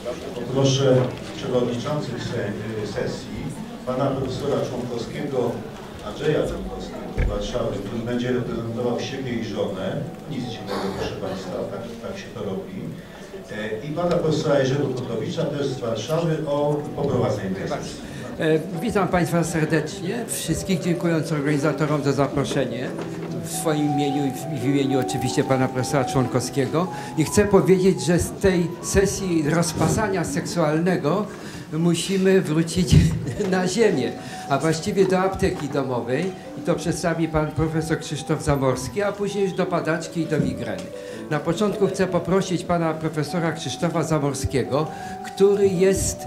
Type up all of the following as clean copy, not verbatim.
Proszę przewodniczących sesji, pana profesora Członkowskiego, Andrzeja Członkowskiego z Warszawy, który będzie reprezentował siebie i żonę. Nic dziwnego, proszę państwa, tak się to robi. I pana profesora Jerzego Kotowicza też z Warszawy o poprowadzeniu tej sesji. Witam Państwa serdecznie, wszystkich dziękując organizatorom za zaproszenie w swoim imieniu i w imieniu oczywiście pana profesora Członkowskiego. I chcę powiedzieć, że z tej sesji rozpasania seksualnego musimy wrócić na ziemię, a właściwie do apteki domowej i to przedstawi pan profesor Krzysztof Zamorski, a później już do padaczki i do migreny. Na początku chcę poprosić pana profesora Krzysztofa Zamorskiego, który jest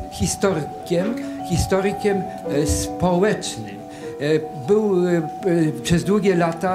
historykiem społecznym. Był przez długie lata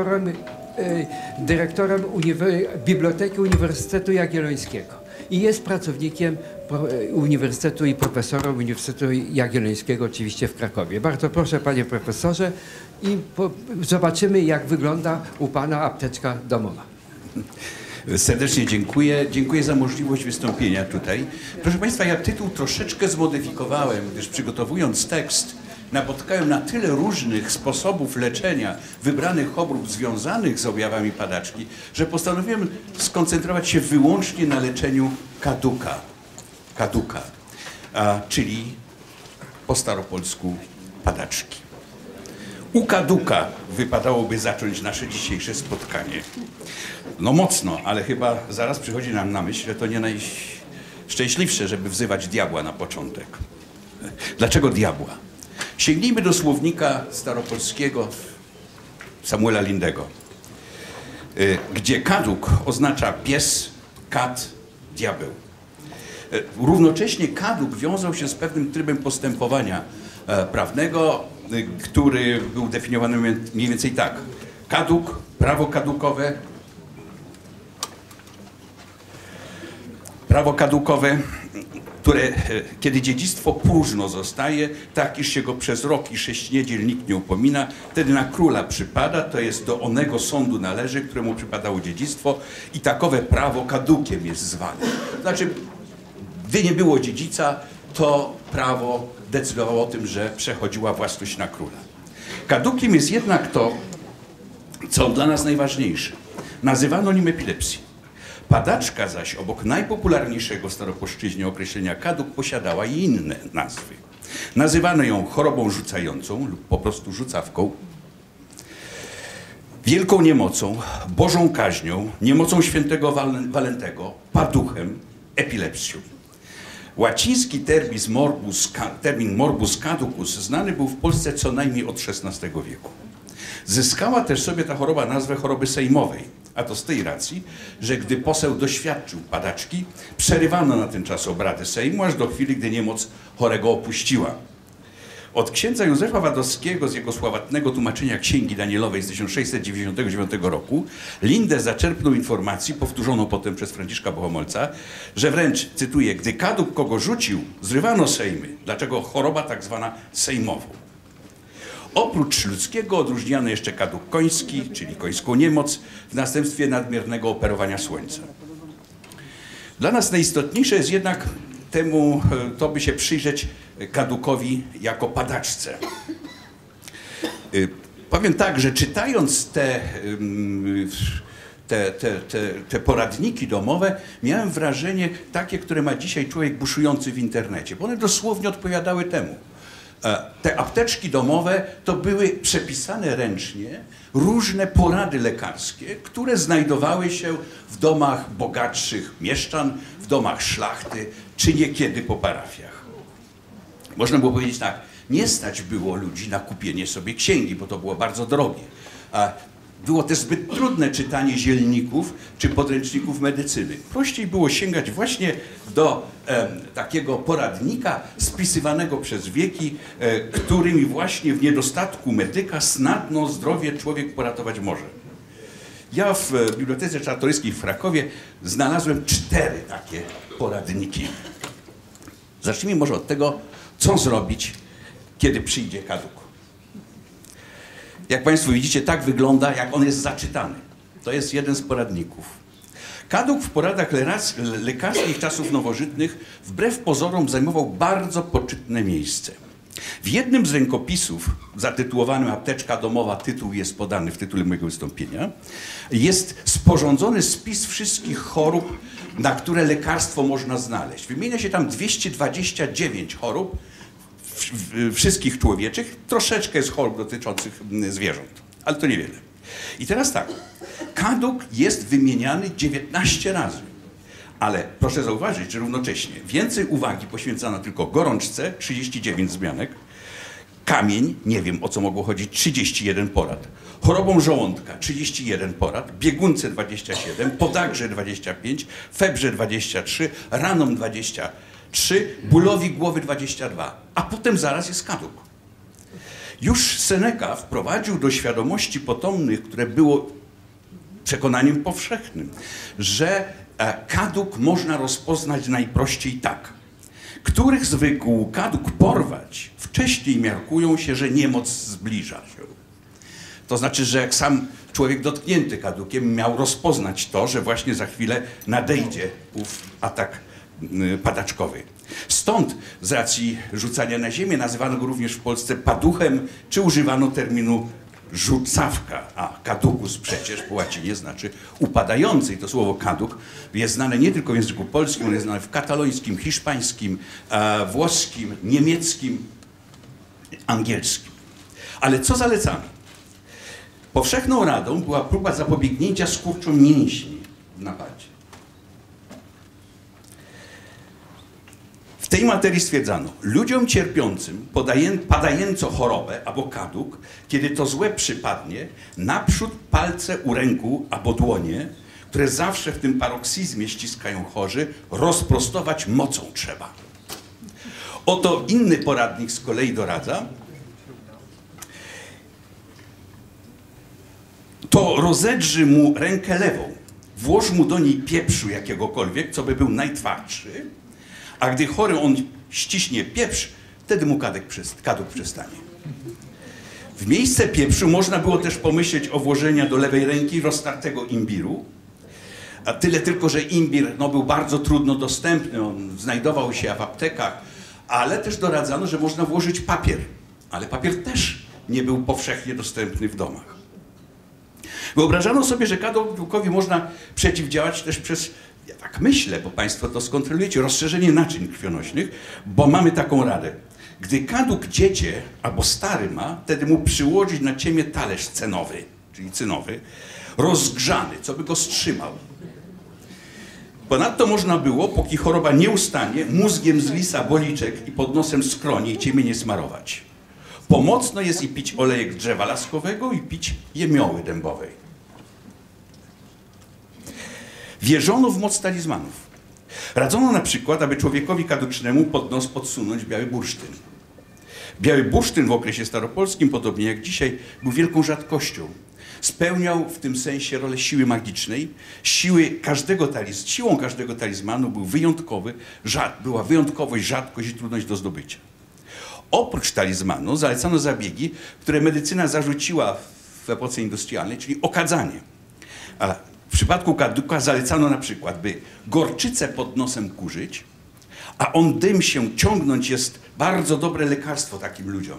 dyrektorem Biblioteki Uniwersytetu Jagiellońskiego i jest pracownikiem Uniwersytetu i profesorem Uniwersytetu Jagiellońskiego oczywiście w Krakowie. Bardzo proszę panie profesorze i zobaczymy, jak wygląda u pana apteczka domowa. Serdecznie dziękuję. Dziękuję za możliwość wystąpienia tutaj. Proszę państwa, ja tytuł troszeczkę zmodyfikowałem, gdyż przygotowując tekst napotkałem na tyle różnych sposobów leczenia wybranych chorób związanych z objawami padaczki, że postanowiłem skoncentrować się wyłącznie na leczeniu kaduka, czyli po staropolsku padaczki. U kaduka wypadałoby zacząć nasze dzisiejsze spotkanie. No mocno, ale chyba zaraz przychodzi nam na myśl, że to nie najszczęśliwsze, żeby wzywać diabła na początek. Dlaczego diabła? Sięgnijmy do słownika staropolskiego Samuela Lindego, gdzie kaduk oznacza pies, kat, diabeł. Równocześnie kaduk wiązał się z pewnym trybem postępowania prawnego, który był definiowany mniej więcej tak. Kaduk, prawo kadukowe, które kiedy dziedzictwo próżno zostaje, tak iż się go przez rok i 6 niedziel nikt nie upomina, wtedy na króla przypada, to jest do onego sądu należy, któremu przypadało dziedzictwo i takowe prawo kadukiem jest zwane. Znaczy, gdy nie było dziedzica, to prawo decydowało o tym, że przechodziła własność na króla. Kadukiem jest jednak to, co dla nas najważniejsze. Nazywano nim epilepsję. Padaczka zaś obok najpopularniejszego w staropolszczyźnie określenia kaduk posiadała i inne nazwy. Nazywano ją chorobą rzucającą lub po prostu rzucawką, wielką niemocą, bożą kaźnią, niemocą świętego paduchem, epilepsją. Łaciński termin morbus caducus znany był w Polsce co najmniej od XVI wieku. Zyskała też sobie ta choroba nazwę choroby sejmowej, a to z tej racji, że gdy poseł doświadczył padaczki, przerywano na ten czas obrady Sejmu, aż do chwili, gdy niemoc chorego opuściła. Od księdza Józefa Wadowskiego z jego sławetnego tłumaczenia Księgi Danielowej z 1699 roku Linde zaczerpnął informacji, powtórzoną potem przez Franciszka Bohomolca, że wręcz, cytuję, gdy kaduk kogo rzucił, zrywano sejmy. Dlaczego choroba tak zwana sejmową? Oprócz ludzkiego odróżniano jeszcze kaduk koński, czyli końską niemoc, w następstwie nadmiernego operowania słońca. Dla nas najistotniejsze jest jednak to by się przyjrzeć kadukowi jako padaczce. Powiem tak, że czytając te poradniki domowe, miałem wrażenie takie, które ma dzisiaj człowiek buszujący w internecie, bo one dosłownie odpowiadały temu. Te apteczki domowe to były przepisane ręcznie różne porady lekarskie, które znajdowały się w domach bogatszych mieszczan, w domach szlachty, czy niekiedy po parafiach. Można było powiedzieć tak, nie stać było ludzi na kupienie sobie księgi, bo to było bardzo drogie. Było też zbyt trudne czytanie zielników czy podręczników medycyny. Prościej było sięgać właśnie do takiego poradnika spisywanego przez wieki, którymi właśnie w niedostatku medyka snadno zdrowie człowiek poratować może. Ja w Bibliotece Czartoryskiej w Krakowie znalazłem 4 takie poradniki. Zacznijmy może od tego, co zrobić, kiedy przyjdzie kaduk. Jak Państwo widzicie, tak wygląda, jak on jest zaczytany. To jest jeden z poradników. Kaduk w poradach lekarskich czasów nowożytnych wbrew pozorom zajmował bardzo poczytne miejsce. W jednym z rękopisów zatytułowanym Apteczka domowa, tytuł jest podany w tytule mojego wystąpienia, jest sporządzony spis wszystkich chorób, na które lekarstwo można znaleźć. Wymienia się tam 229 chorób wszystkich człowieczych, troszeczkę jest chorób dotyczących zwierząt, ale to niewiele. I teraz tak, kaduk jest wymieniany 19 razy, ale proszę zauważyć, że równocześnie więcej uwagi poświęcano tylko gorączce, 39 wzmianek, kamień, nie wiem o co mogło chodzić, 31 porad, chorobom żołądka 31 porad, biegunce 27, podagrze 25, febrze 23, ranom 23, bólowi głowy 22, a potem zaraz jest kaduk. Już Seneca wprowadził do świadomości potomnych, które było przekonaniem powszechnym, że kaduk można rozpoznać najprościej tak. Których zwykł kaduk porwać, wcześniej miarkują się, że niemoc zbliża się. To znaczy, że jak sam człowiek dotknięty kadukiem miał rozpoznać to, że właśnie za chwilę nadejdzie ów atak padaczkowy. Stąd z racji rzucania na ziemię nazywano go również w Polsce paduchem, czy używano terminu rzucawka, a caducus przecież po łacinie znaczy upadający. I to słowo kaduk jest znane nie tylko w języku polskim, ale jest znane w katalońskim, hiszpańskim, włoskim, niemieckim, angielskim. Ale co zalecano? Powszechną radą była próba zapobiegnięcia skurczom mięśni w napadzie. W tej materii stwierdzano, ludziom cierpiącym padająco chorobę albo kaduk, kiedy to złe przypadnie, naprzód palce u ręku albo dłonie, które zawsze w tym paroksizmie ściskają chorzy, rozprostować mocą trzeba. Oto inny poradnik z kolei doradza, to rozedrzyj mu rękę lewą, włóż mu do niej pieprzu jakiegokolwiek, co by był najtwardszy, a gdy chory on ściśnie pieprz, wtedy mu kaduk przestanie. W miejsce pieprzu można było też pomyśleć o włożeniu do lewej ręki roztartego imbiru. A tyle tylko, że imbir był bardzo trudno dostępny, on znajdował się w aptekach, ale też doradzano, że można włożyć papier. Ale papier też nie był powszechnie dostępny w domach. Wyobrażano sobie, że kadukowi można przeciwdziałać też przez, ja tak myślę, bo Państwo to skontrolujecie, rozszerzenie naczyń krwionośnych, bo mamy taką radę. Gdy kaduk dziecię albo stary ma, wtedy mu przyłożyć na ciemię talerz cenowy, czyli cynowy, rozgrzany, co by go wstrzymał. Ponadto można było, póki choroba nie ustanie, mózgiem z lisa boliczek i pod nosem skronie i ciemię nie smarować. Pomocno jest i pić olejek drzewa laskowego i pić jemioły dębowej. Wierzono w moc talizmanów. Radzono na przykład, aby człowiekowi kadukcznemu pod nos podsunąć biały bursztyn. Biały bursztyn w okresie staropolskim, podobnie jak dzisiaj, był wielką rzadkością. Spełniał w tym sensie rolę siły magicznej. Siłą każdego talizmanu był była wyjątkowość, rzadkość i trudność do zdobycia. Oprócz talizmanu zalecano zabiegi, które medycyna zarzuciła w epoce industrialnej, czyli okadzanie. A w przypadku kaduka zalecano na przykład, by gorczycę pod nosem kurzyć, a on dym się ciągnąć jest bardzo dobre lekarstwo takim ludziom.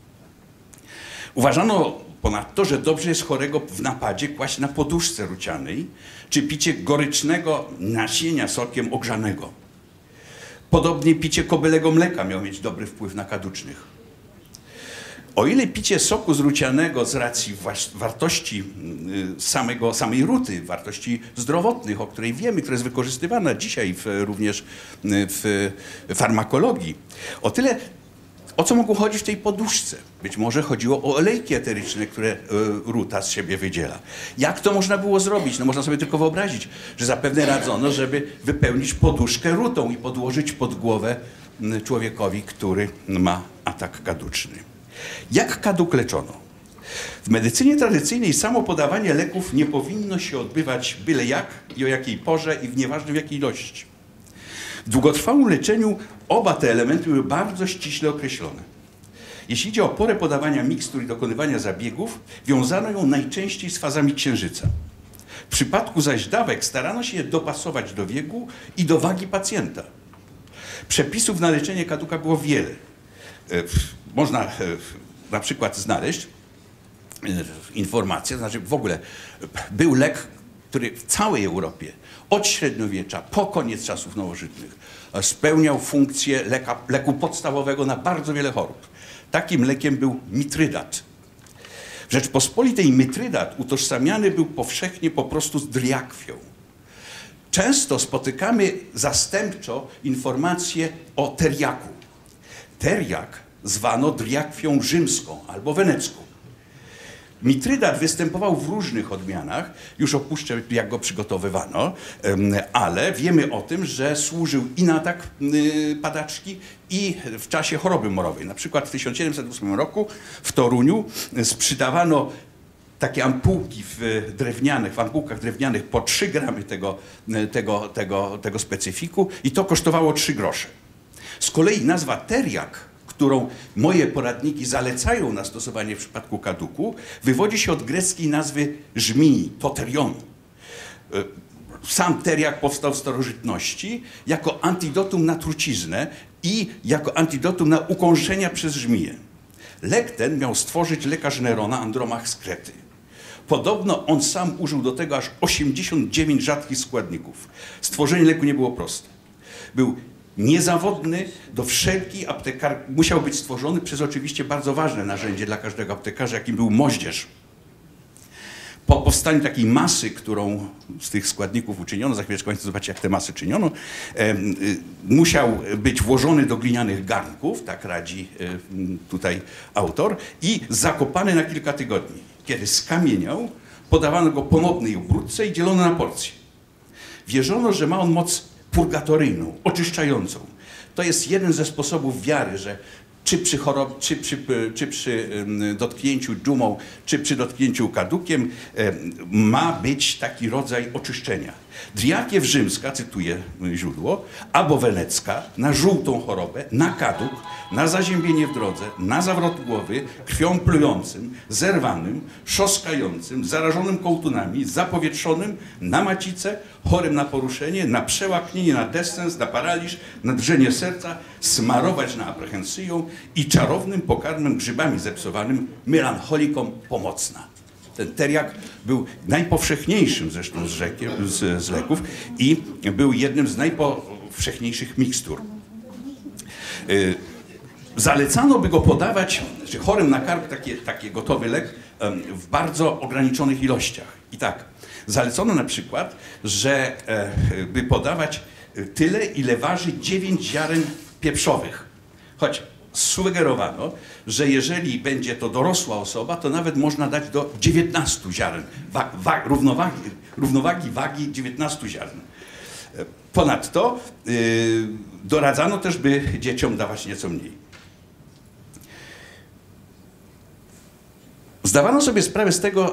Uważano ponadto, że dobrze jest chorego w napadzie kłaść na poduszce rucianej, czy picie gorycznego nasienia sokiem ogrzanego. Podobnie picie kobylego mleka miało mieć dobry wpływ na kaducznych. O ile picie soku z rucianego z racji wartości samej ruty, wartości zdrowotnych, o której wiemy, która jest wykorzystywana dzisiaj również w farmakologii, o tyle o co mogło chodzić w tej poduszce? Być może chodziło o olejki eteryczne, które ruta z siebie wydziela. Jak to można było zrobić? No można sobie tylko wyobrazić, że zapewne radzono, żeby wypełnić poduszkę rutą i podłożyć pod głowę człowiekowi, który ma atak kaduczny. Jak kaduk leczono? W medycynie tradycyjnej samo podawanie leków nie powinno się odbywać byle jak i o jakiej porze i w nieważne w jakiej ilości. W długotrwałym leczeniu oba te elementy były bardzo ściśle określone. Jeśli idzie o porę podawania mikstur i dokonywania zabiegów, wiązano ją najczęściej z fazami księżyca. W przypadku zaś dawek starano się je dopasować do wieku i do wagi pacjenta. Przepisów na leczenie kaduka było wiele. Można na przykład znaleźć informację, znaczy w ogóle był lek, który w całej Europie od średniowiecza po koniec czasów nowożytnych spełniał funkcję leku podstawowego na bardzo wiele chorób. Takim lekiem był mitrydat. W Rzeczpospolitej mitrydat utożsamiany był powszechnie po prostu z driakwią. Często spotykamy zastępczo informacje o teriaku. Teriak zwano driakwią rzymską albo wenecką. Mitrydat występował w różnych odmianach, już opuszczę jak go przygotowywano, ale wiemy o tym, że służył i na atak padaczki i w czasie choroby morowej. Na przykład w 1708 roku w Toruniu sprzedawano takie ampułki w ampułkach drewnianych po 3 gramy tego specyfiku i to kosztowało 3 grosze. Z kolei nazwa teriak, którą moje poradniki zalecają na stosowanie w przypadku kaduku, wywodzi się od greckiej nazwy żmii, toterion. Sam teriak powstał w starożytności jako antidotum na truciznę i jako antidotum na ukąszenia przez żmiję. Lek ten miał stworzyć lekarz Nerona Andromach z Krety. Podobno on sam użył do tego aż 89 rzadkich składników. Stworzenie leku nie było proste. Był niezawodny, do wszelkich musiał być stworzony przez oczywiście bardzo ważne narzędzie dla każdego aptekarza, jakim był moździerz. Po powstaniu takiej masy, którą z tych składników uczyniono, za chwileczkę Państwo zobaczycie, jak te masy czyniono, musiał być włożony do glinianych garnków, tak radzi tutaj autor, i zakopany na kilka tygodni. Kiedy skamieniał, podawano go ponownej obróbce i dzielono na porcje. Wierzono, że ma on moc purgatoryjną, oczyszczającą. To jest jeden ze sposobów wiary, że czy przy dotknięciu dżumą, czy przy dotknięciu kadukiem ma być taki rodzaj oczyszczenia. Driakiew rzymska, cytuję źródło, albo wenecka, na żółtą chorobę, na kaduk, na zaziębienie w drodze, na zawrot głowy, krwią plującym, zerwanym, szoskającym, zarażonym kołtunami, zapowietrzonym, na macicę, chorym na poruszenie, na przełaknienie, na descens, na paraliż, na drżenie serca, smarować na aprehensyją i czarownym pokarmem grzybami zepsowanym, melancholikom pomocna. Ten teriak był najpowszechniejszym zresztą z leków i był jednym z najpowszechniejszych mikstur. Zalecano by go podawać, czy chorym na kark, taki gotowy lek, w bardzo ograniczonych ilościach. I tak, zalecono na przykład, że by podawać tyle, ile waży 9 ziaren pieprzowych. Choć sugerowano, że jeżeli będzie to dorosła osoba, to nawet można dać do 19 ziaren, równowagi wagi 19 ziaren. Ponadto doradzano też, by dzieciom dawać nieco mniej. Zdawano sobie sprawę z tego,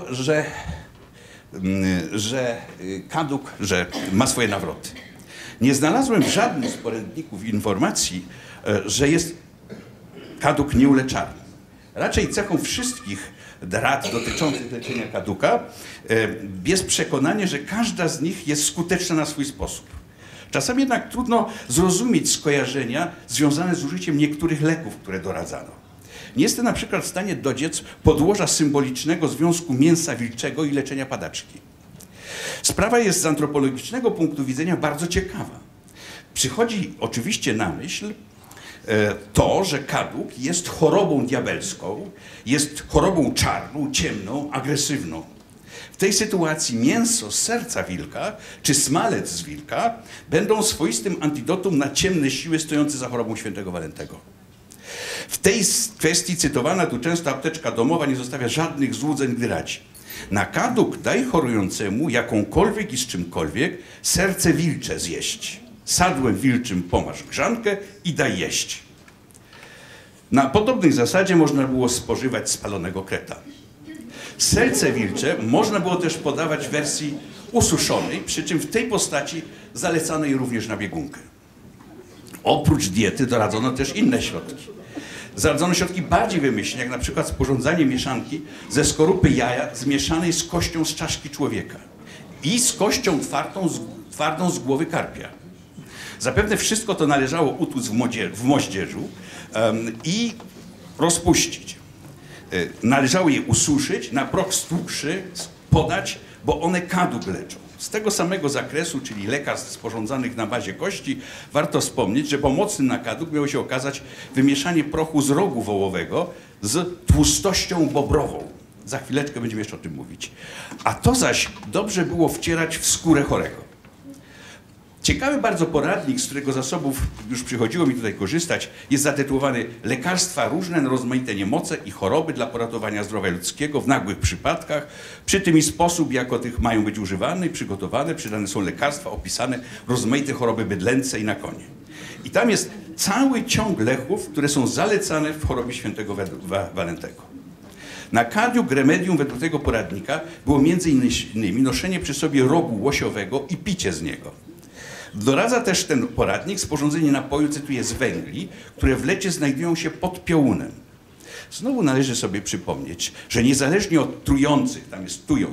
że kaduk ma swoje nawroty. Nie znalazłem w żadnym z porędników informacji, że jest kaduk nieuleczalny. Raczej cechą wszystkich rad dotyczących leczenia kaduka jest przekonanie, że każda z nich jest skuteczna na swój sposób. Czasami jednak trudno zrozumieć skojarzenia związane z użyciem niektórych leków, które doradzano. Nie jestem na przykład w stanie dociec podłoża symbolicznego związku mięsa wilczego i leczenia padaczki. Sprawa jest z antropologicznego punktu widzenia bardzo ciekawa. Przychodzi oczywiście na myśl to, że kaduk jest chorobą diabelską, jest chorobą czarną, ciemną, agresywną. W tej sytuacji mięso z serca wilka czy smalec z wilka będą swoistym antidotum na ciemne siły stojące za chorobą świętego Walentego. W tej kwestii cytowana tu często apteczka domowa nie zostawia żadnych złudzeń, gdy radzi: na kaduk daj chorującemu jakąkolwiek i z czymkolwiek serce wilcze zjeść. Sadłem wilczym pomaż grzankę i daj jeść. Na podobnej zasadzie można było spożywać spalonego kreta. Serce wilcze można było też podawać w wersji ususzonej, przy czym w tej postaci zalecanej również na biegunkę. Oprócz diety doradzono też inne środki. Zaradzono środki bardziej wymyślne, jak na przykład sporządzanie mieszanki ze skorupy jaja zmieszanej z kością z czaszki człowieka. i z kością twardą z głowy karpia. Zapewne wszystko to należało utłuc w moździerzu i rozpuścić. Należało je ususzyć, na proch stłukszy podać, bo one kadłub leczą. Z tego samego zakresu, czyli lekarstw sporządzanych na bazie kości, warto wspomnieć, że pomocnym na kadłub miało się okazać wymieszanie prochu z rogu wołowego z tłustością bobrową. Za chwileczkę będziemy jeszcze o tym mówić. A to zaś dobrze było wcierać w skórę chorego. Ciekawy bardzo poradnik, z którego zasobów już przychodziło mi tutaj korzystać, jest zatytułowany Lekarstwa różne na rozmaite niemoce i choroby dla poratowania zdrowia ludzkiego w nagłych przypadkach, przy tym i sposób, jako tych mają być używane i przygotowane, przydane są lekarstwa opisane, rozmaite choroby bydlęce i na konie. I tam jest cały ciąg leków, które są zalecane w chorobie świętego Walentego. Na kadłub remedium według tego poradnika było między innymi noszenie przy sobie rogu łosiowego i picie z niego. Doradza też ten poradnik sporządzenie napoju, cytuję, z węgli, które w lecie znajdują się pod piołunem. Znowu należy sobie przypomnieć, że niezależnie od trujących, tam jest tujon,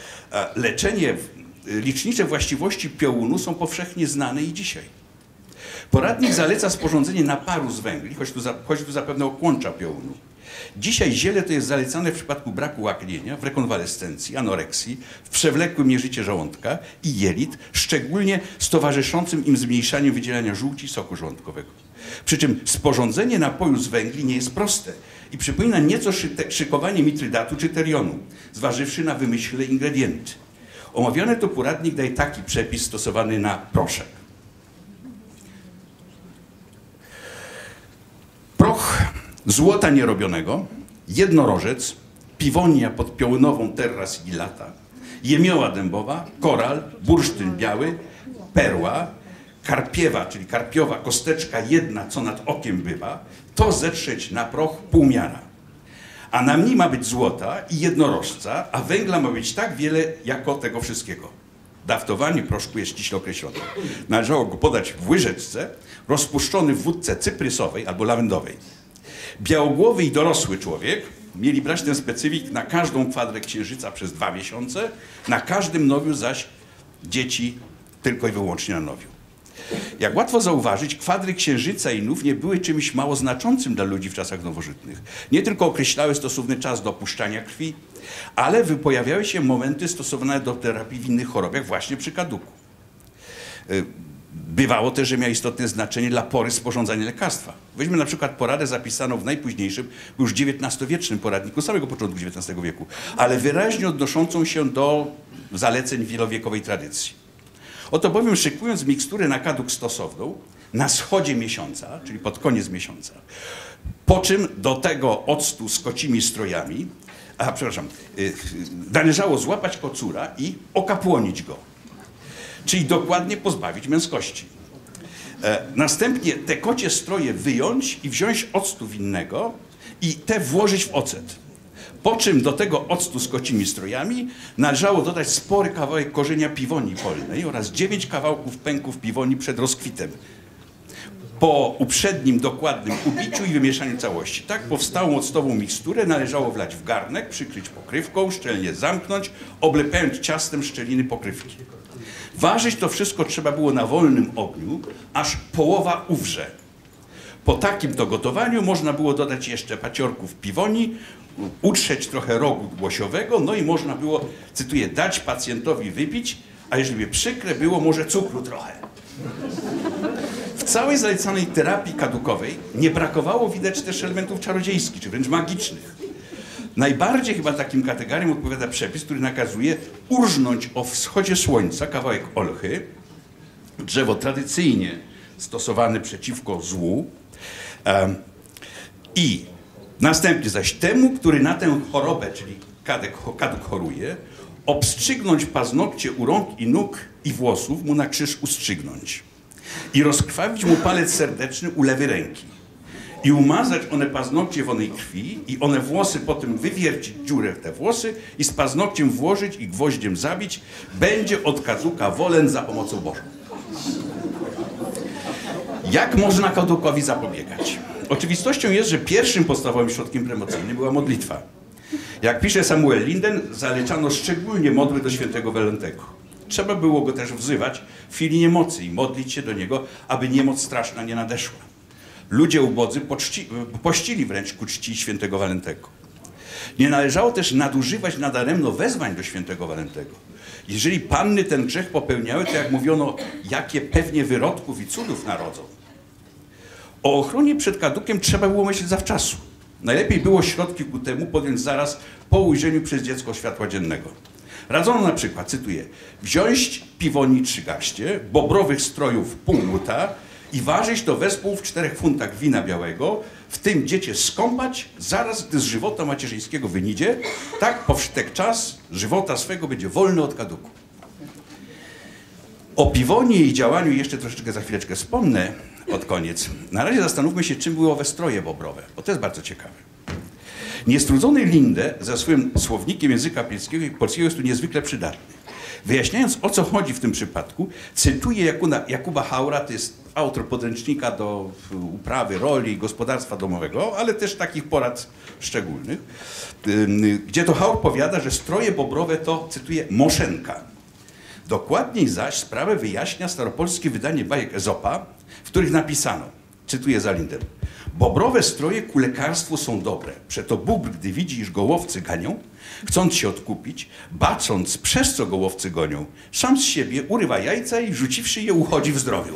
licznicze właściwości piołunu są powszechnie znane i dzisiaj. Poradnik zaleca sporządzenie naparu z węgli, choć tu zapewne o kłącza piołunu. Dzisiaj ziele to jest zalecane w przypadku braku łaknienia, w rekonwalescencji, anoreksji, w przewlekłym nieżycie żołądka i jelit, szczególnie z towarzyszącym im zmniejszaniem wydzielania żółci soku żołądkowego. Przy czym sporządzenie napoju z węgli nie jest proste i przypomina nieco szykowanie mitrydatu czy terionu, zważywszy na wymyślne ingredienty. Omawiany to poradnik daje taki przepis stosowany na proszek. Proch złota nierobionego, jednorożec, piwonia podpiołunową terra sigillata, jemioła dębowa, koral, bursztyn biały, perła, karpiewa, czyli karpiowa kosteczka jedna, co nad okiem bywa, to zetrzeć na proch półmiara. A na mni ma być złota i jednorożca, a węgla ma być tak wiele, jako tego wszystkiego. Dawtowanie proszku jest ściśle określone. Należało go podać w łyżeczce, rozpuszczony w wódce cyprysowej albo lawendowej. Białogłowy i dorosły człowiek mieli brać ten specyfik na każdą kwadrę księżyca przez 2 miesiące, na każdym nowiu zaś dzieci tylko i wyłącznie na nowiu. Jak łatwo zauważyć, kwadry księżyca i nów nie były czymś mało znaczącym dla ludzi w czasach nowożytnych. Nie tylko określały stosowny czas do opuszczania krwi, ale pojawiały się momenty stosowane do terapii w innych chorobach, właśnie przy kaduku. Bywało też, że miało istotne znaczenie dla pory sporządzania lekarstwa. Weźmy na przykład poradę zapisaną w najpóźniejszym, już XIX-wiecznym poradniku, samego początku XIX wieku, ale wyraźnie odnoszącą się do zaleceń wielowiekowej tradycji. Oto bowiem, szykując miksturę na kadłub stosowną, na wschodzie miesiąca, czyli pod koniec miesiąca, po czym do tego octu z kocimi strojami, należało złapać kocura i okapłonić go, czyli dokładnie pozbawić męskości. Następnie te kocie stroje wyjąć i wziąć octu winnego i te włożyć w ocet. Po czym do tego octu z kocimi strojami należało dodać spory kawałek korzenia piwonii polnej oraz 9 kawałków pęków piwonii przed rozkwitem. Po uprzednim dokładnym ubiciu i wymieszaniu całości. Tak powstałą octową miksturę należało wlać w garnek, przykryć pokrywką, szczelnie zamknąć, oblepiając ciastem szczeliny pokrywki. Ważyć to wszystko trzeba było na wolnym ogniu, aż połowa uwrze. Po takim to gotowaniu można było dodać jeszcze paciorków piwoni, utrzeć trochę rogu łosiowego, no i można było, cytuję, dać pacjentowi wypić, a jeżeli by przykre było, może cukru trochę. W całej zalecanej terapii kadukowej nie brakowało widać też elementów czarodziejskich, czy wręcz magicznych. Najbardziej chyba takim kategoriom odpowiada przepis, który nakazuje urżnąć o wschodzie słońca kawałek olchy, drzewo tradycyjnie stosowane przeciwko złu, i następnie zaś temu, który na tę chorobę, czyli kaduk choruje, obstrzygnąć paznokcie u rąk i nóg i włosów, mu na krzyż ustrzygnąć i rozkrwawić mu palec serdeczny u lewej ręki i umazać one paznokcie w onej krwi i one włosy potem wywiercić dziurę w te włosy i z paznokciem włożyć i gwoździem zabić, będzie od kaduka wolen za pomocą Bożą. Jak można kadukowi zapobiegać? Oczywistością jest, że pierwszym podstawowym środkiem premocyjnym była modlitwa. Jak pisze Samuel Linden, zalecano szczególnie modły do świętego Walentego. Trzeba było go też wzywać w chwili niemocy i modlić się do niego, aby niemoc straszna nie nadeszła. Ludzie ubodzy pościli wręcz ku czci świętego Walentego. Nie należało też nadużywać nadaremno wezwań do świętego Walentego. Jeżeli panny ten grzech popełniały, to jak mówiono, jakie pewnie wyrodków i cudów narodzą. O ochronie przed kadukiem trzeba było myśleć zawczasu. Najlepiej było środki ku temu podjąć zaraz po ujrzeniu przez dziecko światła dziennego. Radzono na przykład, cytuję, wziąć piwoni 3 garście, bobrowych strojów pół łuta i ważyć to wespół w 4 funtach wina białego, w tym dziecię skąpać, zaraz gdy z żywota macierzyńskiego wynidzie, tak powsztek czas żywota swego będzie wolny od kaduku. O piwonie i działaniu jeszcze troszeczkę za chwileczkę wspomnę pod koniec. Na razie zastanówmy się, czym były owe stroje bobrowe, bo to jest bardzo ciekawe. Niestrudzony Linde ze swoim słownikiem języka polskiego jest tu niezwykle przydatny. Wyjaśniając, o co chodzi w tym przypadku, cytuję Jakuba Haura, to jest autor podręcznika do uprawy, roli i gospodarstwa domowego, ale też takich porad szczególnych, gdzie to Haur powiada, że stroje bobrowe to, cytuję, moszenka. Dokładniej zaś sprawę wyjaśnia staropolskie wydanie bajek Ezopa, w których napisano, cytuję za Lindem, bobrowe stroje ku lekarstwu są dobre, przeto bóbr, gdy widzi, iż go łowcy ganią, chcąc się odkupić, bacząc, przez co go łowcy gonią, sam z siebie urywa jajca i rzuciwszy je uchodzi w zdrowiu.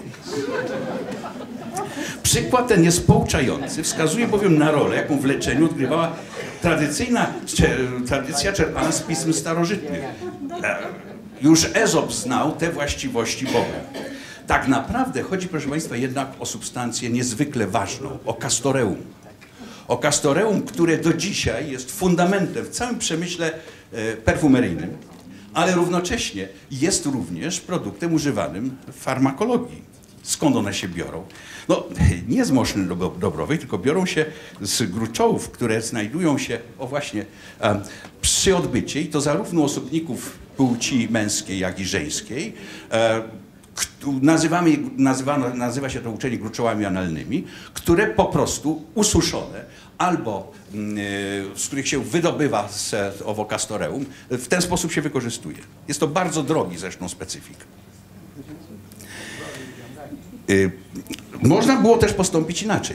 Przykład ten jest pouczający, wskazuje bowiem na rolę, jaką w leczeniu odgrywała tradycja czerpana z pism starożytnych. Już Ezop znał te właściwości Boga. Tak naprawdę chodzi, proszę Państwa, jednak o substancję niezwykle ważną, o castoreum. O castoreum, które do dzisiaj jest fundamentem w całym przemyśle perfumeryjnym, ale równocześnie jest również produktem używanym w farmakologii. Skąd one się biorą? No, nie z moszny dobrowej, tylko biorą się z gruczołów, które znajdują się, o właśnie, przy odbycie, i to zarówno osobników płci męskiej, jak i żeńskiej. Nazywa się to uczenie gruczołami analnymi, które po prostu ususzone albo z których się wydobywa z owo castoreum, w ten sposób się wykorzystuje. Jest to bardzo drogi zresztą specyfik. Można było też postąpić inaczej.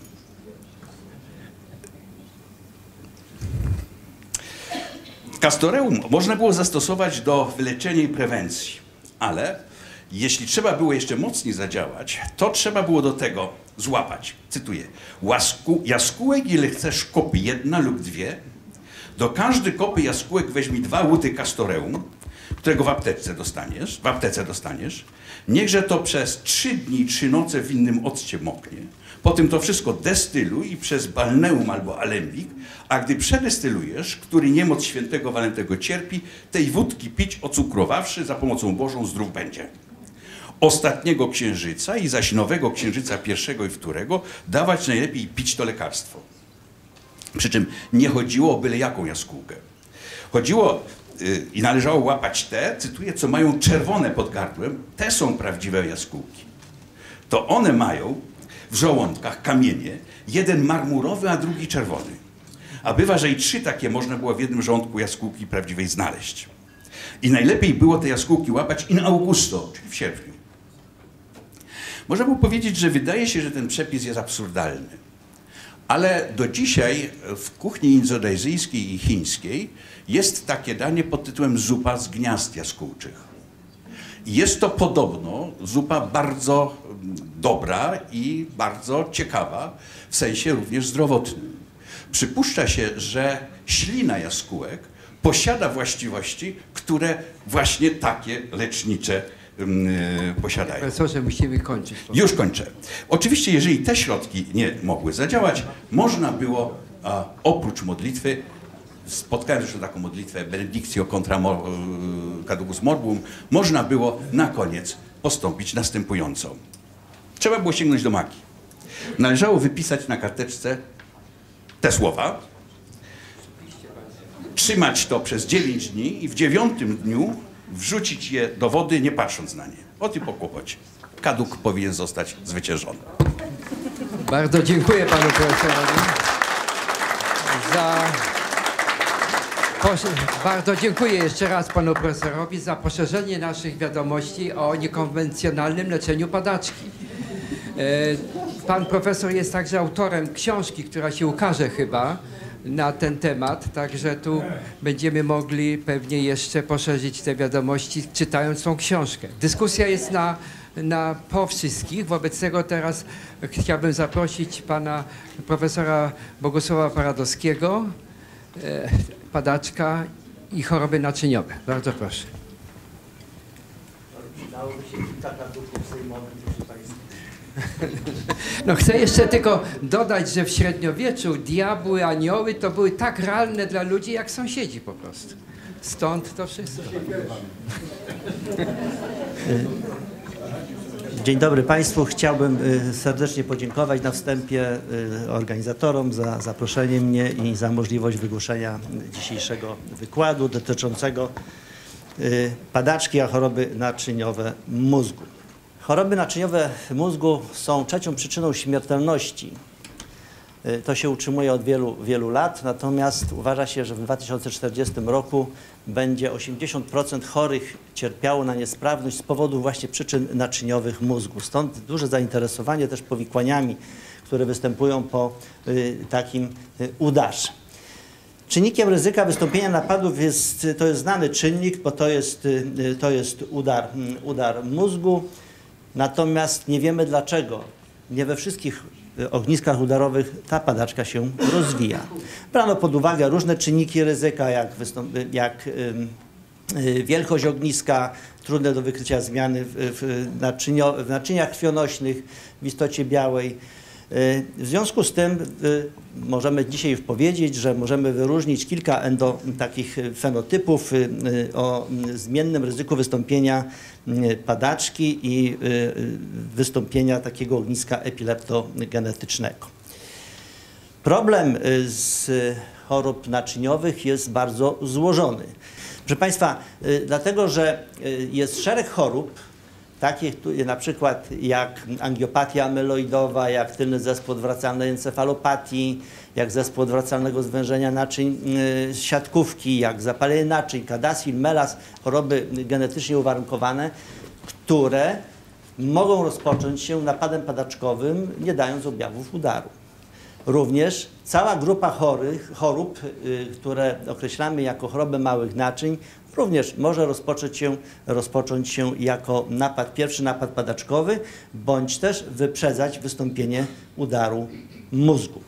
Castoreum można było zastosować do wyleczenia i prewencji, ale jeśli trzeba było jeszcze mocniej zadziałać, to trzeba było do tego złapać, cytuję, jaskółek, ile chcesz kopy, 1 lub 2, do każdej kopy jaskółek weźmij 2 łuty castoreum, którego w aptece dostaniesz, niechże to przez 3 dni i 3 noce w innym occie moknie, potem to wszystko destyluj i przez balneum albo alembik, a gdy przedestylujesz, który niemoc świętego Walentego cierpi, tej wódki pić ocukrowawszy, za pomocą Bożą zdrów będzie. Ostatniego księżyca i zaś nowego księżyca 1. i 2. dawać najlepiej pić to lekarstwo. Przy czym nie chodziło o byle jaką jaskółkę. Chodziło i należało łapać te, cytuję, co mają czerwone pod gardłem, te są prawdziwe jaskółki. To one mają w żołądkach kamienie, jeden marmurowy, a drugi czerwony. A bywa, że i 3 takie można było w jednym żołądku jaskółki prawdziwej znaleźć. I najlepiej było te jaskółki łapać in augusto, czyli w sierpniu. Można było powiedzieć, że wydaje się, że ten przepis jest absurdalny. Ale do dzisiaj w kuchni indonezyjskiej i chińskiej jest takie danie pod tytułem zupa z gniazd jaskółczych. I jest to podobno zupa bardzo dobra i bardzo ciekawa, w sensie również zdrowotnym. Przypuszcza się, że ślina jaskółek posiada właściwości, które właśnie takie lecznicze posiadają. Profesorze, musimy kończyć. Już kończę. Oczywiście, jeżeli te środki nie mogły zadziałać, można było oprócz modlitwy, spotkałem zresztą taką modlitwę Benedictio contra caducus morbum, można było na koniec postąpić następująco. Trzeba było sięgnąć do magii. Należało wypisać na karteczce te słowa, trzymać to przez 9 dni i w 9. dniu wrzucić je do wody, nie patrząc na nie. O tym po kłopocie. Kaduk powinien zostać zwyciężony. Bardzo dziękuję panu profesorowi za Bardzo dziękuję jeszcze raz panu profesorowi za poszerzenie naszych wiadomości o niekonwencjonalnym leczeniu padaczki. Pan profesor jest także autorem książki, która się ukaże chyba na ten temat, także tu będziemy mogli pewnie jeszcze poszerzyć te wiadomości, czytając tą książkę. Dyskusja jest po wszystkich, wobec tego teraz chciałbym zaprosić pana profesora Bogusława Paradowskiego, padaczka i choroby naczyniowe. Bardzo proszę. Przydałoby się kilka kartuchów sejmowych, proszę państwa. No chcę jeszcze tylko dodać, że w średniowieczu diabły, anioły to były tak realne dla ludzi jak sąsiedzi po prostu. Stąd to wszystko. Dzień dobry Państwu. Chciałbym serdecznie podziękować na wstępie organizatorom za zaproszenie mnie i za możliwość wygłoszenia dzisiejszego wykładu dotyczącego padaczki, a choroby naczyniowe mózgu. Choroby naczyniowe mózgu są trzecią przyczyną śmiertelności. To się utrzymuje od wielu lat, natomiast uważa się, że w 2040 roku będzie 80% chorych cierpiało na niesprawność z powodu właśnie przyczyn naczyniowych mózgu. Stąd duże zainteresowanie też powikłaniami, które występują po takim udarze. Czynnikiem ryzyka wystąpienia napadów to jest znany czynnik, bo to jest udar mózgu. Natomiast nie wiemy dlaczego. Nie we wszystkich ogniskach udarowych ta padaczka się rozwija. Brano pod uwagę różne czynniki ryzyka, jak wielkość ogniska, trudne do wykrycia zmiany w naczyniach krwionośnych, w istocie białej. W związku z tym możemy dzisiaj powiedzieć, że możemy wyróżnić kilka takich fenotypów o zmiennym ryzyku wystąpienia padaczki i wystąpienia takiego ogniska epileptogenetycznego. Problem z chorób naczyniowych jest bardzo złożony. Proszę Państwa, dlatego, że jest szereg chorób, takie na przykład jak angiopatia amyloidowa, jak tylny zespół odwracalnej encefalopatii, jak zespół odwracalnego zwężenia naczyń siatkówki, jak zapalenie naczyń, kadacil, melas, choroby genetycznie uwarunkowane, które mogą rozpocząć się napadem padaczkowym, nie dając objawów udaru. Również cała grupa chorób, które określamy jako chorobę małych naczyń, również może rozpocząć się jako pierwszy napad padaczkowy, bądź też wyprzedzać wystąpienie udaru mózgu.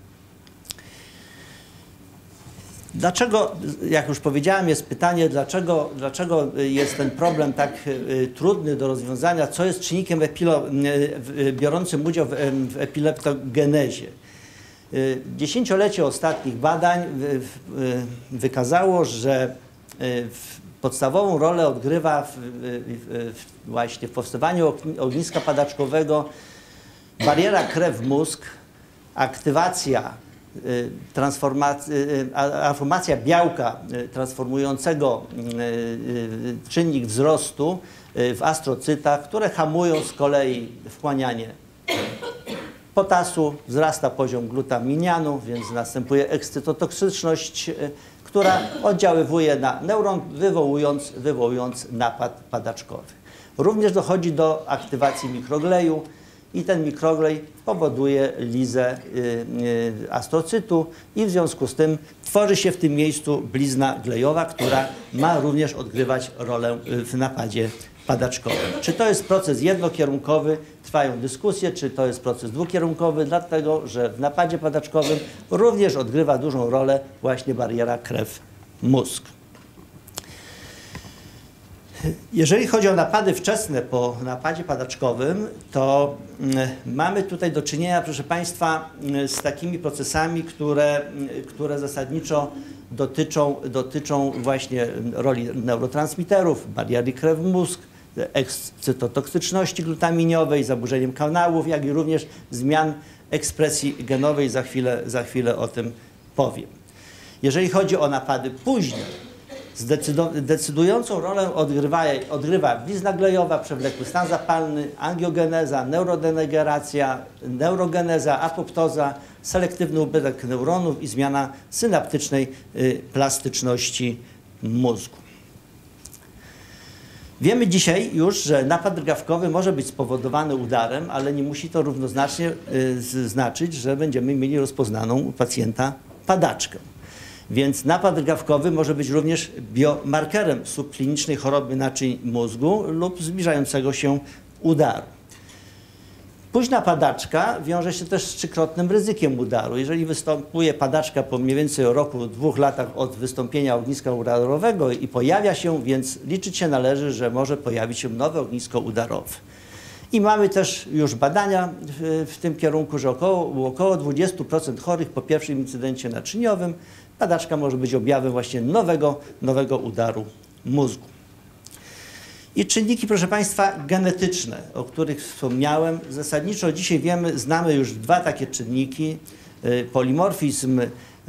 Dlaczego, jak już powiedziałem, jest pytanie, dlaczego jest ten problem tak trudny do rozwiązania, co jest czynnikiem biorącym udział w epileptogenezie. Dziesięciolecie ostatnich badań wykazało, że podstawową rolę odgrywa właśnie w powstawaniu ogniska padaczkowego bariera krew-mózg, aktywacja, formacja białka transformującego czynnik wzrostu w astrocytach, które hamują z kolei wchłanianie potasu, wzrasta poziom glutaminianu, więc następuje ekscytotoksyczność, która oddziaływuje na neuron, wywołując napad padaczkowy. Również dochodzi do aktywacji mikrogleju i ten mikroglej powoduje lizę astrocytu i w związku z tym tworzy się w tym miejscu blizna glejowa, która ma również odgrywać rolę w napadzie padaczkowym. Czy to jest proces jednokierunkowy? Trwają dyskusje, czy to jest proces dwukierunkowy, dlatego że w napadzie padaczkowym również odgrywa dużą rolę właśnie bariera krew-mózg. Jeżeli chodzi o napady wczesne po napadzie padaczkowym, to mamy tutaj do czynienia, proszę Państwa, z takimi procesami, które zasadniczo dotyczą właśnie roli neurotransmiterów, bariery krew-mózg, ekscytotoksyczności glutaminiowej, zaburzeniem kanałów, jak i również zmian ekspresji genowej. Za chwilę o tym powiem. Jeżeli chodzi o napady późne, Decydującą rolę odgrywa blizna glejowa, przewlekły stan zapalny, angiogeneza, neurodegeneracja, neurogeneza, apoptoza, selektywny ubytek neuronów i zmiana synaptycznej plastyczności mózgu. Wiemy dzisiaj już, że napad drgawkowy może być spowodowany udarem, ale nie musi to równoznacznie znaczyć, że będziemy mieli rozpoznaną u pacjenta padaczkę. Więc napad drgawkowy może być również biomarkerem subklinicznej choroby naczyń mózgu lub zbliżającego się udaru. Późna padaczka wiąże się też z trzykrotnym ryzykiem udaru. Jeżeli występuje padaczka po mniej więcej roku, 2 latach od wystąpienia ogniska udarowego i pojawia się, więc liczyć się należy, że może pojawić się nowe ognisko udarowe. I mamy też już badania w tym kierunku, że około 20% chorych po pierwszym incydencie naczyniowym padaczka może być objawem właśnie nowego udaru mózgu. I czynniki, proszę Państwa, genetyczne, o których wspomniałem. Zasadniczo dzisiaj znamy już 2 takie czynniki. Polimorfizm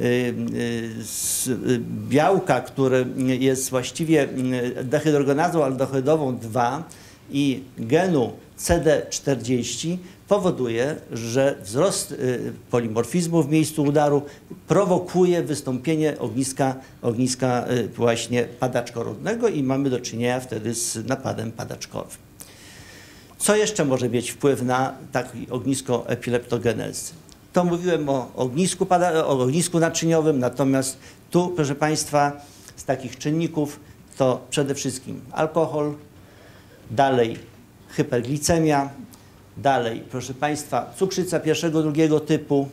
białka, który jest właściwie dehydrogenazą aldehydową 2 i genu CD40 powoduje, że wzrost polimorfizmu w miejscu udaru prowokuje wystąpienie ogniska właśnie padaczkorodnego i mamy do czynienia wtedy z napadem padaczkowym. Co jeszcze może mieć wpływ na takie ognisko epileptogenezy? To mówiłem o ognisku naczyniowym, natomiast tu, proszę Państwa, z takich czynników to przede wszystkim alkohol, dalej hyperglicemia, dalej, proszę Państwa, cukrzyca pierwszego, drugiego typu,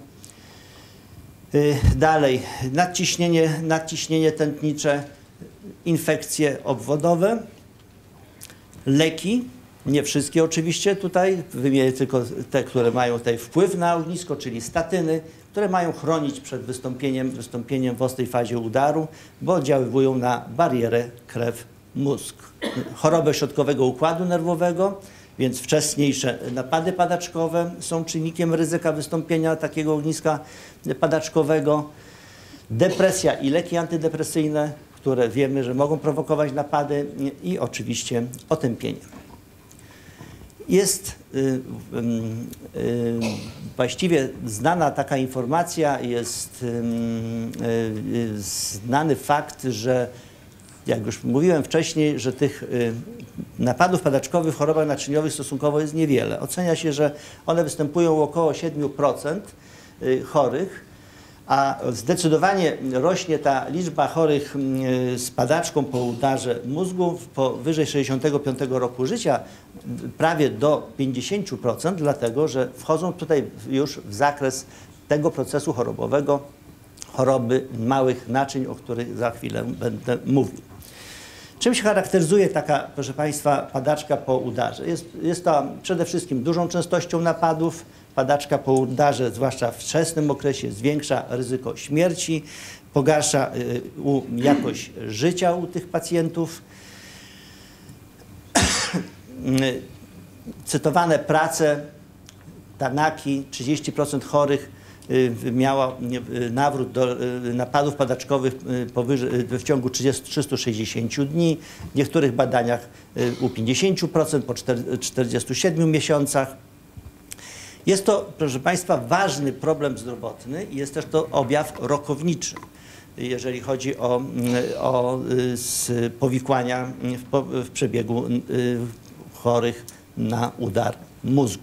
dalej nadciśnienie tętnicze, infekcje obwodowe, leki, nie wszystkie oczywiście tutaj, wymienię tylko te, które mają tutaj wpływ na ognisko, czyli statyny, które mają chronić przed wystąpieniem w ostrej fazie udaru, bo oddziaływują na barierę krew-mózg. Choroby środkowego układu nerwowego, więc wcześniejsze napady padaczkowe są czynnikiem ryzyka wystąpienia takiego ogniska padaczkowego. Depresja i leki antydepresyjne, które wiemy, że mogą prowokować napady i oczywiście otępienie. Jest właściwie znana taka informacja, jest znany fakt, że jak już mówiłem wcześniej, że tych napadów padaczkowych w chorobach naczyniowych stosunkowo jest niewiele. Ocenia się, że one występują u około 7% chorych, a zdecydowanie rośnie ta liczba chorych z padaczką po udarze mózgu powyżej 65 roku życia prawie do 50%, dlatego że wchodzą tutaj już w zakres tego procesu chorobowego, choroby małych naczyń, o których za chwilę będę mówił. Czym się charakteryzuje taka, proszę Państwa, padaczka po udarze? Jest to przede wszystkim dużą częstością napadów. Padaczka po udarze, zwłaszcza w wczesnym okresie, zwiększa ryzyko śmierci, pogarsza jakość życia u tych pacjentów. Cytowane prace Tanaki, 30% chorych miało nawrót do napadów padaczkowych w ciągu 360 dni, w niektórych badaniach u 50% po 47 miesiącach. Jest to, proszę Państwa, ważny problem zdrowotny i jest też to objaw rokowniczy, jeżeli chodzi o powikłania w przebiegu chorych na udar mózgu.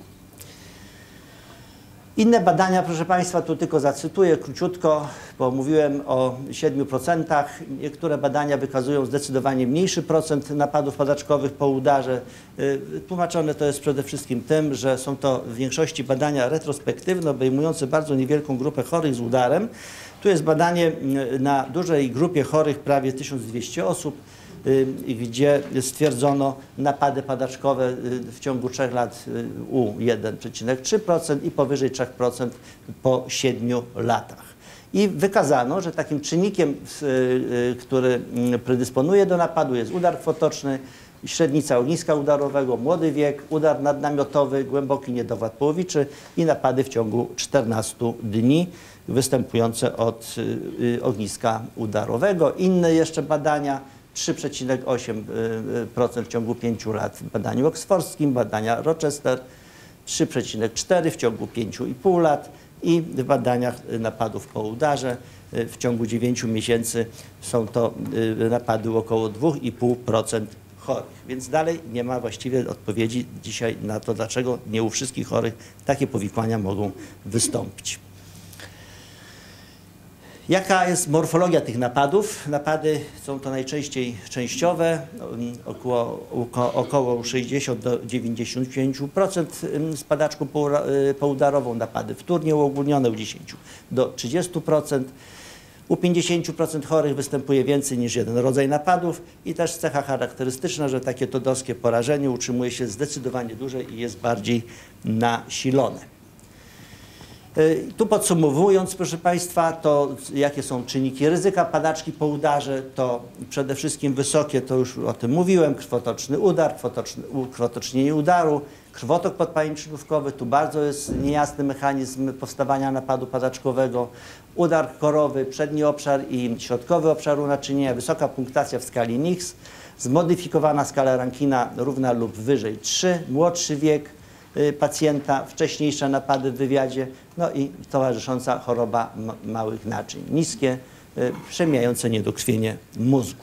Inne badania, proszę Państwa, tu tylko zacytuję króciutko, bo mówiłem o 7%. Niektóre badania wykazują zdecydowanie mniejszy procent napadów padaczkowych po udarze. Tłumaczone to jest przede wszystkim tym, że są to w większości badania retrospektywne, obejmujące bardzo niewielką grupę chorych z udarem. Tu jest badanie na dużej grupie chorych, prawie 1200 osób, gdzie stwierdzono napady padaczkowe w ciągu 3 lat u 1,3% i powyżej 3% po 7 latach. I wykazano, że takim czynnikiem, który predysponuje do napadu, jest udar potoczny, średnica ogniska udarowego, młody wiek, udar nadnamiotowy, głęboki niedowład połowiczy i napady w ciągu 14 dni występujące od ogniska udarowego. Inne jeszcze badania 3,8% w ciągu 5 lat w badaniu oksfordzkim, badania Rochester 3,4% w ciągu 5,5 lat i w badaniach napadów po udarze w ciągu 9 miesięcy są to napady około 2,5% chorych. Więc dalej nie ma właściwie odpowiedzi dzisiaj na to, dlaczego nie u wszystkich chorych takie powikłania mogą wystąpić. Jaka jest morfologia tych napadów? Napady są to najczęściej częściowe, około 60 do 95% z padaczką poudarową, napady wtórnie uogólnione u 10 do 30%. U 50% chorych występuje więcej niż jeden rodzaj napadów i też cecha charakterystyczna, że takie todowskie porażenie utrzymuje się zdecydowanie dłużej i jest bardziej nasilone. Tu podsumowując, proszę Państwa, to jakie są czynniki ryzyka padaczki po udarze, to przede wszystkim wysokie, to już o tym mówiłem, krwotoczny udar, krwotocznienie udaru, krwotok podpalniczówkowy, tu bardzo jest niejasny mechanizm powstawania napadu padaczkowego, udar korowy, przedni obszar i środkowy obszaru naczynienia, wysoka punktacja w skali NICS, zmodyfikowana skala Rankina równa lub wyżej 3, młodszy wiek pacjenta, wcześniejsze napady w wywiadzie, no i towarzysząca choroba małych naczyń, niskie, przemijające niedokrwienie mózgu.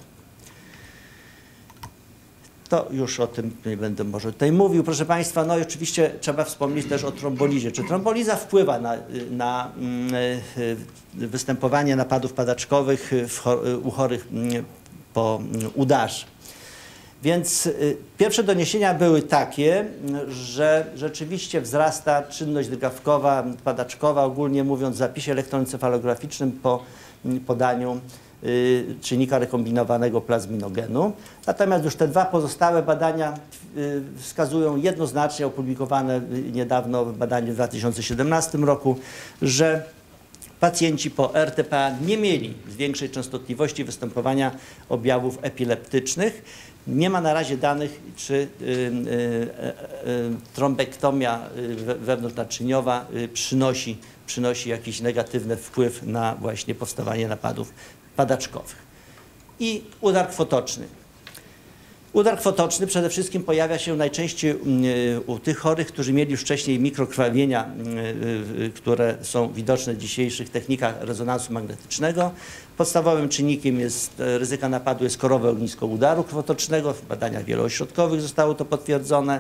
To już o tym nie będę może tutaj mówił. Proszę Państwa, no i oczywiście trzeba wspomnieć też o trombolizie. Czy tromboliza wpływa na występowanie napadów padaczkowych u chorych po udarze? Więc pierwsze doniesienia były takie, że rzeczywiście wzrasta czynność drgawkowa, padaczkowa, ogólnie mówiąc w zapisie elektroencefalograficznym po podaniu czynnika rekombinowanego plazminogenu. Natomiast już te dwa pozostałe badania wskazują jednoznacznie, opublikowane niedawno w badaniu w 2017 roku, że pacjenci po RTPA nie mieli większej częstotliwości występowania objawów epileptycznych. Nie ma na razie danych, czy trombektomia wewnątrznaczyniowa przynosi jakiś negatywny wpływ na właśnie powstawanie napadów padaczkowych. I udar krwotoczny. Udar krwotoczny przede wszystkim pojawia się najczęściej u tych chorych, którzy mieli już wcześniej mikrokrwawienia, które są widoczne w dzisiejszych technikach rezonansu magnetycznego. Podstawowym czynnikiem ryzyka napadu jest korowe ognisko udaru krwotocznego. W badaniach wieloośrodkowych zostało to potwierdzone.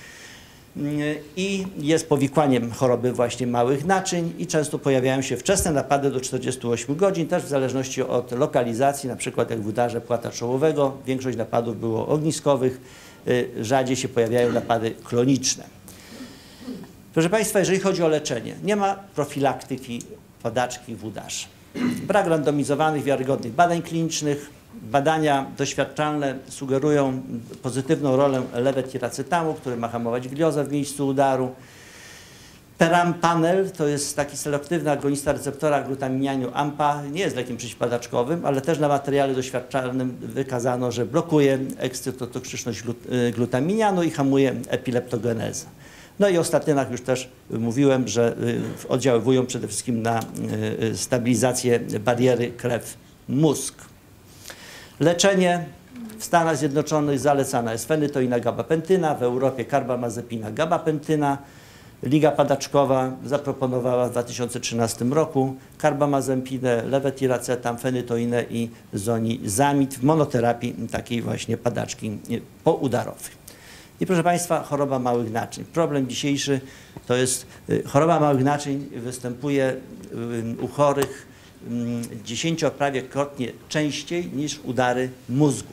I jest powikłaniem choroby właśnie małych naczyń i często pojawiają się wczesne napady do 48 godzin, też w zależności od lokalizacji, na przykład jak w udarze płata czołowego, większość napadów było ogniskowych, rzadziej się pojawiają napady kloniczne. Proszę Państwa, jeżeli chodzi o leczenie, nie ma profilaktyki padaczki w udarze. Brak randomizowanych, wiarygodnych badań klinicznych. Badania doświadczalne sugerują pozytywną rolę levetiracetamу, który ma hamować gliozę w miejscu udaru. Perampanel to jest taki selektywny agonista receptora glutaminianu AMPA, nie jest lekiem przeciwpadaczkowym, ale też na materiale doświadczalnym wykazano, że blokuje ekscytotoksyczność glutaminianu i hamuje epileptogenezę. No i o statynach już też mówiłem, że oddziaływują przede wszystkim na stabilizację bariery krew-mózg. Leczenie w Stanach Zjednoczonych zalecana jest fenytoina, gabapentyna, w Europie karbamazepina, gabapentyna. Liga Padaczkowa zaproponowała w 2013 roku karbamazepinę, levetiracetam, fenytoinę i zonizamid w monoterapii takiej właśnie padaczki poudarowej. I proszę Państwa, choroba małych naczyń. Problem dzisiejszy to jest choroba małych naczyń występuje u chorych 10 prawie krotnie częściej niż udary mózgu.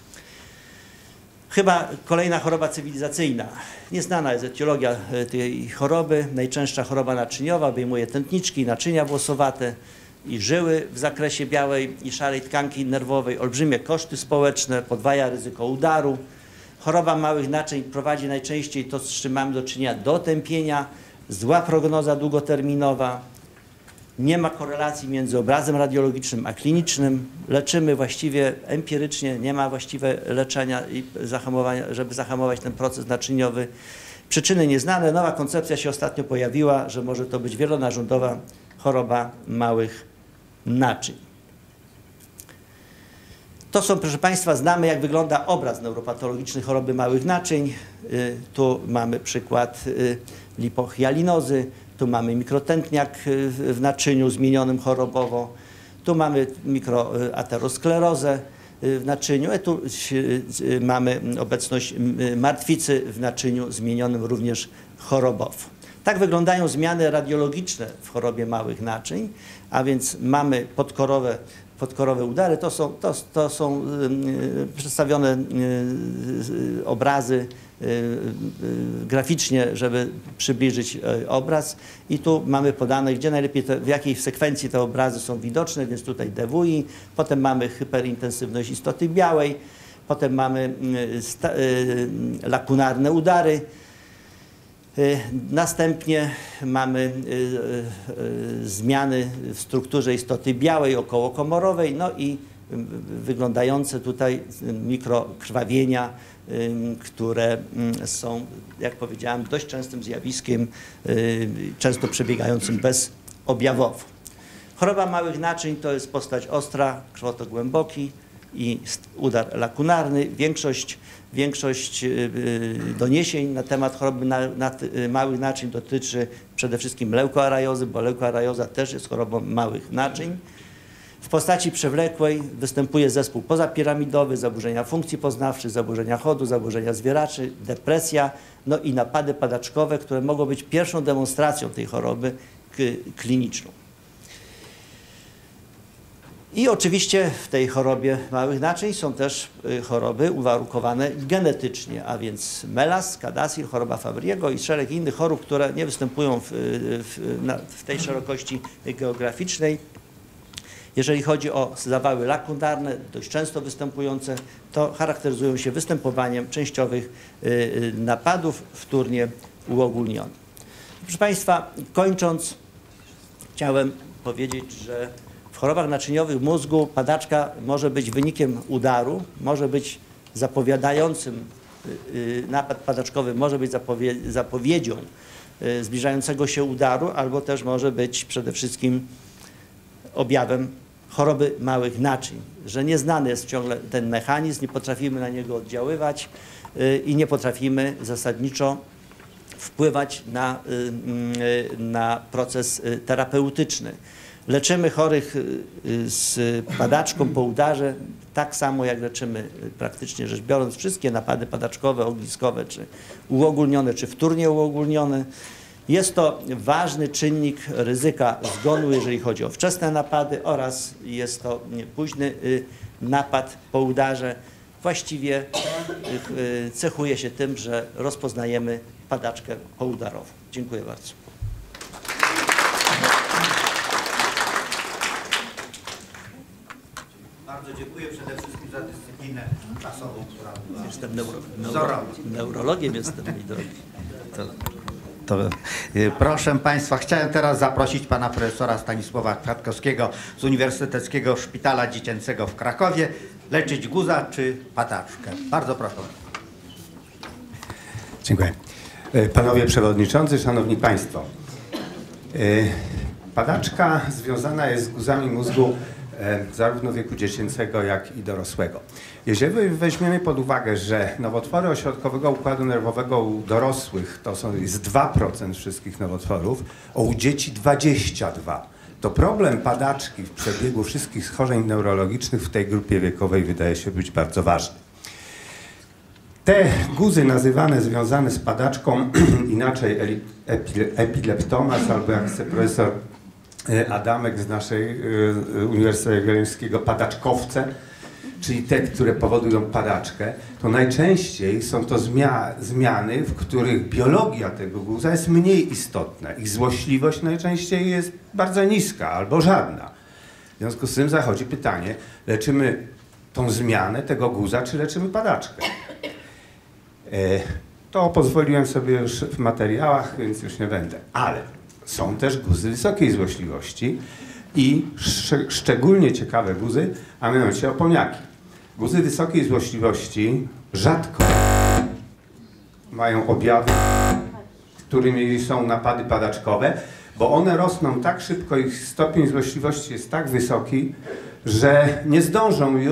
Chyba kolejna choroba cywilizacyjna. Nieznana jest etiologia tej choroby. Najczęstsza choroba naczyniowa obejmuje tętniczki, naczynia włosowate i żyły w zakresie białej i szarej tkanki nerwowej. Olbrzymie koszty społeczne, podwaja ryzyko udaru. Choroba małych naczyń prowadzi najczęściej to, z czym mamy do czynienia, do otępienia, zła prognoza długoterminowa. Nie ma korelacji między obrazem radiologicznym a klinicznym. Leczymy właściwie empirycznie, nie ma właściwe leczenia i żeby zahamować ten proces naczyniowy. Przyczyny nieznane. Nowa koncepcja się ostatnio pojawiła, że może to być wielonarządowa choroba małych naczyń. To są, proszę Państwa, znamy, jak wygląda obraz neuropatologiczny choroby małych naczyń. Tu mamy przykład lipohialinozy, tu mamy mikrotętniak w naczyniu zmienionym chorobowo, tu mamy mikroaterosklerozę w naczyniu, tu mamy obecność martwicy w naczyniu zmienionym również chorobowo. Tak wyglądają zmiany radiologiczne w chorobie małych naczyń, a więc mamy podkorowe udary, to są przedstawione obrazy graficznie, żeby przybliżyć obraz i tu mamy podane, gdzie najlepiej, w jakiej sekwencji te obrazy są widoczne, więc tutaj DWI, potem mamy hyperintensywność istoty białej, potem mamy lakunarne udary, następnie mamy zmiany w strukturze istoty białej, okołokomorowej, no i wyglądające tutaj mikrokrwawienia, które są, jak powiedziałem, dość częstym zjawiskiem, często przebiegającym bezobjawowo. Choroba małych naczyń to jest postać ostra, krwotok głęboki i udar lakunarny. Większość doniesień na temat choroby małych naczyń dotyczy przede wszystkim leukoarajozy, bo leukoarajoza też jest chorobą małych naczyń. W postaci przewlekłej występuje zespół pozapiramidowy, zaburzenia funkcji poznawczych, zaburzenia chodu, zaburzenia zwieraczy, depresja, no i napady padaczkowe, które mogą być pierwszą demonstracją tej choroby kliniczną. I oczywiście w tej chorobie małych naczyń są też choroby uwarunkowane genetycznie, a więc CADASIL, choroba Fabriego i szereg innych chorób, które nie występują w tej szerokości geograficznej. Jeżeli chodzi o zawały lakunarne, dość często występujące, to charakteryzują się występowaniem częściowych napadów wtórnie uogólnionych. Proszę Państwa, kończąc, chciałem powiedzieć, że w chorobach naczyniowych mózgu padaczka może być wynikiem udaru, może być zapowiadającym, napad padaczkowy może być zapowiedzią zbliżającego się udaru, albo też może być przede wszystkim objawem choroby małych naczyń, że nieznany jest ciągle ten mechanizm, nie potrafimy na niego oddziaływać i nie potrafimy zasadniczo wpływać na proces terapeutyczny. Leczymy chorych z padaczką po udarze tak samo, jak leczymy praktycznie rzecz biorąc wszystkie napady padaczkowe, ogniskowe, czy uogólnione, czy wtórnie uogólnione. Jest to ważny czynnik ryzyka zgonu, jeżeli chodzi o wczesne napady, oraz jest to późny napad po udarze. Właściwie cechuje się tym, że rozpoznajemy padaczkę poudarową. Dziękuję bardzo. Bardzo dziękuję przede wszystkim za dyscyplinę czasową, która była Jestem neurologiem jestem, mój drogi. Proszę Państwa, chciałem teraz zaprosić pana profesora Stanisława Kwiatkowskiego z Uniwersyteckiego Szpitala Dziecięcego w Krakowie. Leczyć guza czy padaczkę? Bardzo proszę. Dziękuję. Panowie Przewodniczący, Szanowni Państwo. Padaczka związana jest z guzami mózgu zarówno wieku dziecięcego, jak i dorosłego. Jeżeli weźmiemy pod uwagę, że nowotwory ośrodkowego układu nerwowego u dorosłych jest 2% wszystkich nowotworów, a u dzieci 22%, to problem padaczki w przebiegu wszystkich schorzeń neurologicznych w tej grupie wiekowej wydaje się być bardzo ważny. Te guzy nazywane, związane z padaczką, inaczej epileptomas, albo jak chce profesor Adamek z naszej Uniwersytetu Jagiellońskiego, padaczkowce, czyli te, które powodują padaczkę, to najczęściej są to zmiany, w których biologia tego guza jest mniej istotna. Ich złośliwość najczęściej jest bardzo niska albo żadna. W związku z tym zachodzi pytanie, leczymy tą zmianę tego guza, czy leczymy padaczkę? To pozwoliłem sobie już w materiałach, więc już nie będę. Ale są też guzy wysokiej złośliwości i szczególnie ciekawe guzy, a mianowicie oponiaki. Guzy wysokiej złośliwości rzadko mają objawy, którymi są napady padaczkowe, bo one rosną tak szybko, ich stopień złośliwości jest tak wysoki, że nie zdążą już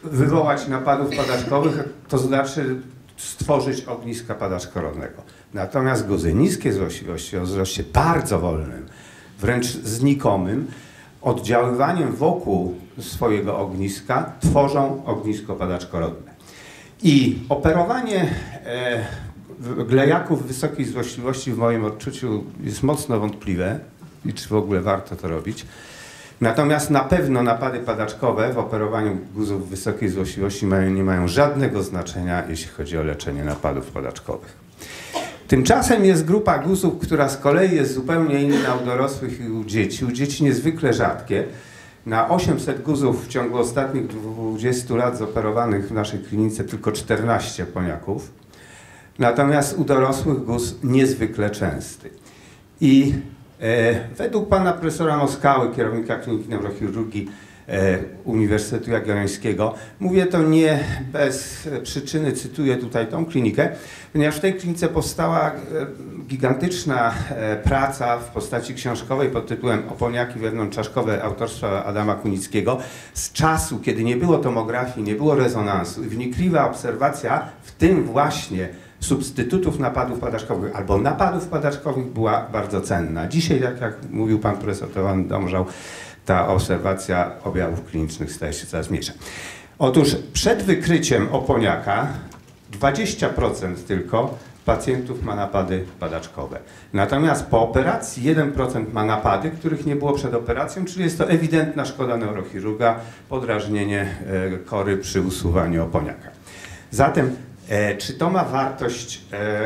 wywołać napadów padaczkowych, to znaczy stworzyć ogniska padaczkorodnego. Natomiast guzy niskie złośliwości o wzroście bardzo wolnym, wręcz znikomym, oddziaływaniem wokół swojego ogniska tworzą ognisko padaczkorodne. I operowanie glejaków wysokiej złośliwości w moim odczuciu jest mocno wątpliwe i czy w ogóle warto to robić. Natomiast na pewno napady padaczkowe w operowaniu guzów wysokiej złośliwości nie mają żadnego znaczenia, jeśli chodzi o leczenie napadów padaczkowych. Tymczasem jest grupa guzów, która z kolei jest zupełnie inna u dorosłych i u dzieci. U dzieci niezwykle rzadkie. Na 800 guzów w ciągu ostatnich 20 lat zoperowanych w naszej klinice tylko 14 oponiaków. Natomiast u dorosłych guz niezwykle częsty. I według pana profesora Moskały, kierownika Kliniki Neurochirurgii Uniwersytetu Jagiellońskiego, mówię to nie bez przyczyny, cytuję tutaj tą klinikę, ponieważ w tej klinice powstała gigantyczna praca w postaci książkowej pod tytułem Oponiaki wewnątrzczaszkowe autorstwa Adama Kunickiego z czasu, kiedy nie było tomografii, nie było rezonansu i wnikliwa obserwacja, w tym właśnie substytutów napadów padaczkowych albo napadów padaczkowych, była bardzo cenna. Dzisiaj, tak jak mówił pan profesor Towan Domżał, ta obserwacja objawów klinicznych staje się coraz mniejsza. Otóż przed wykryciem oponiaka 20% tylko pacjentów ma napady padaczkowe. Natomiast po operacji 1% ma napady, których nie było przed operacją, czyli jest to ewidentna szkoda neurochirurga, podrażnienie kory przy usuwaniu oponiaka. Zatem czy to ma wartość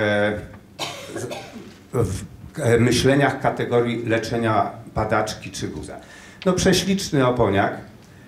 w myśleniach kategorii leczenia padaczki czy guza? No prześliczny oponiak,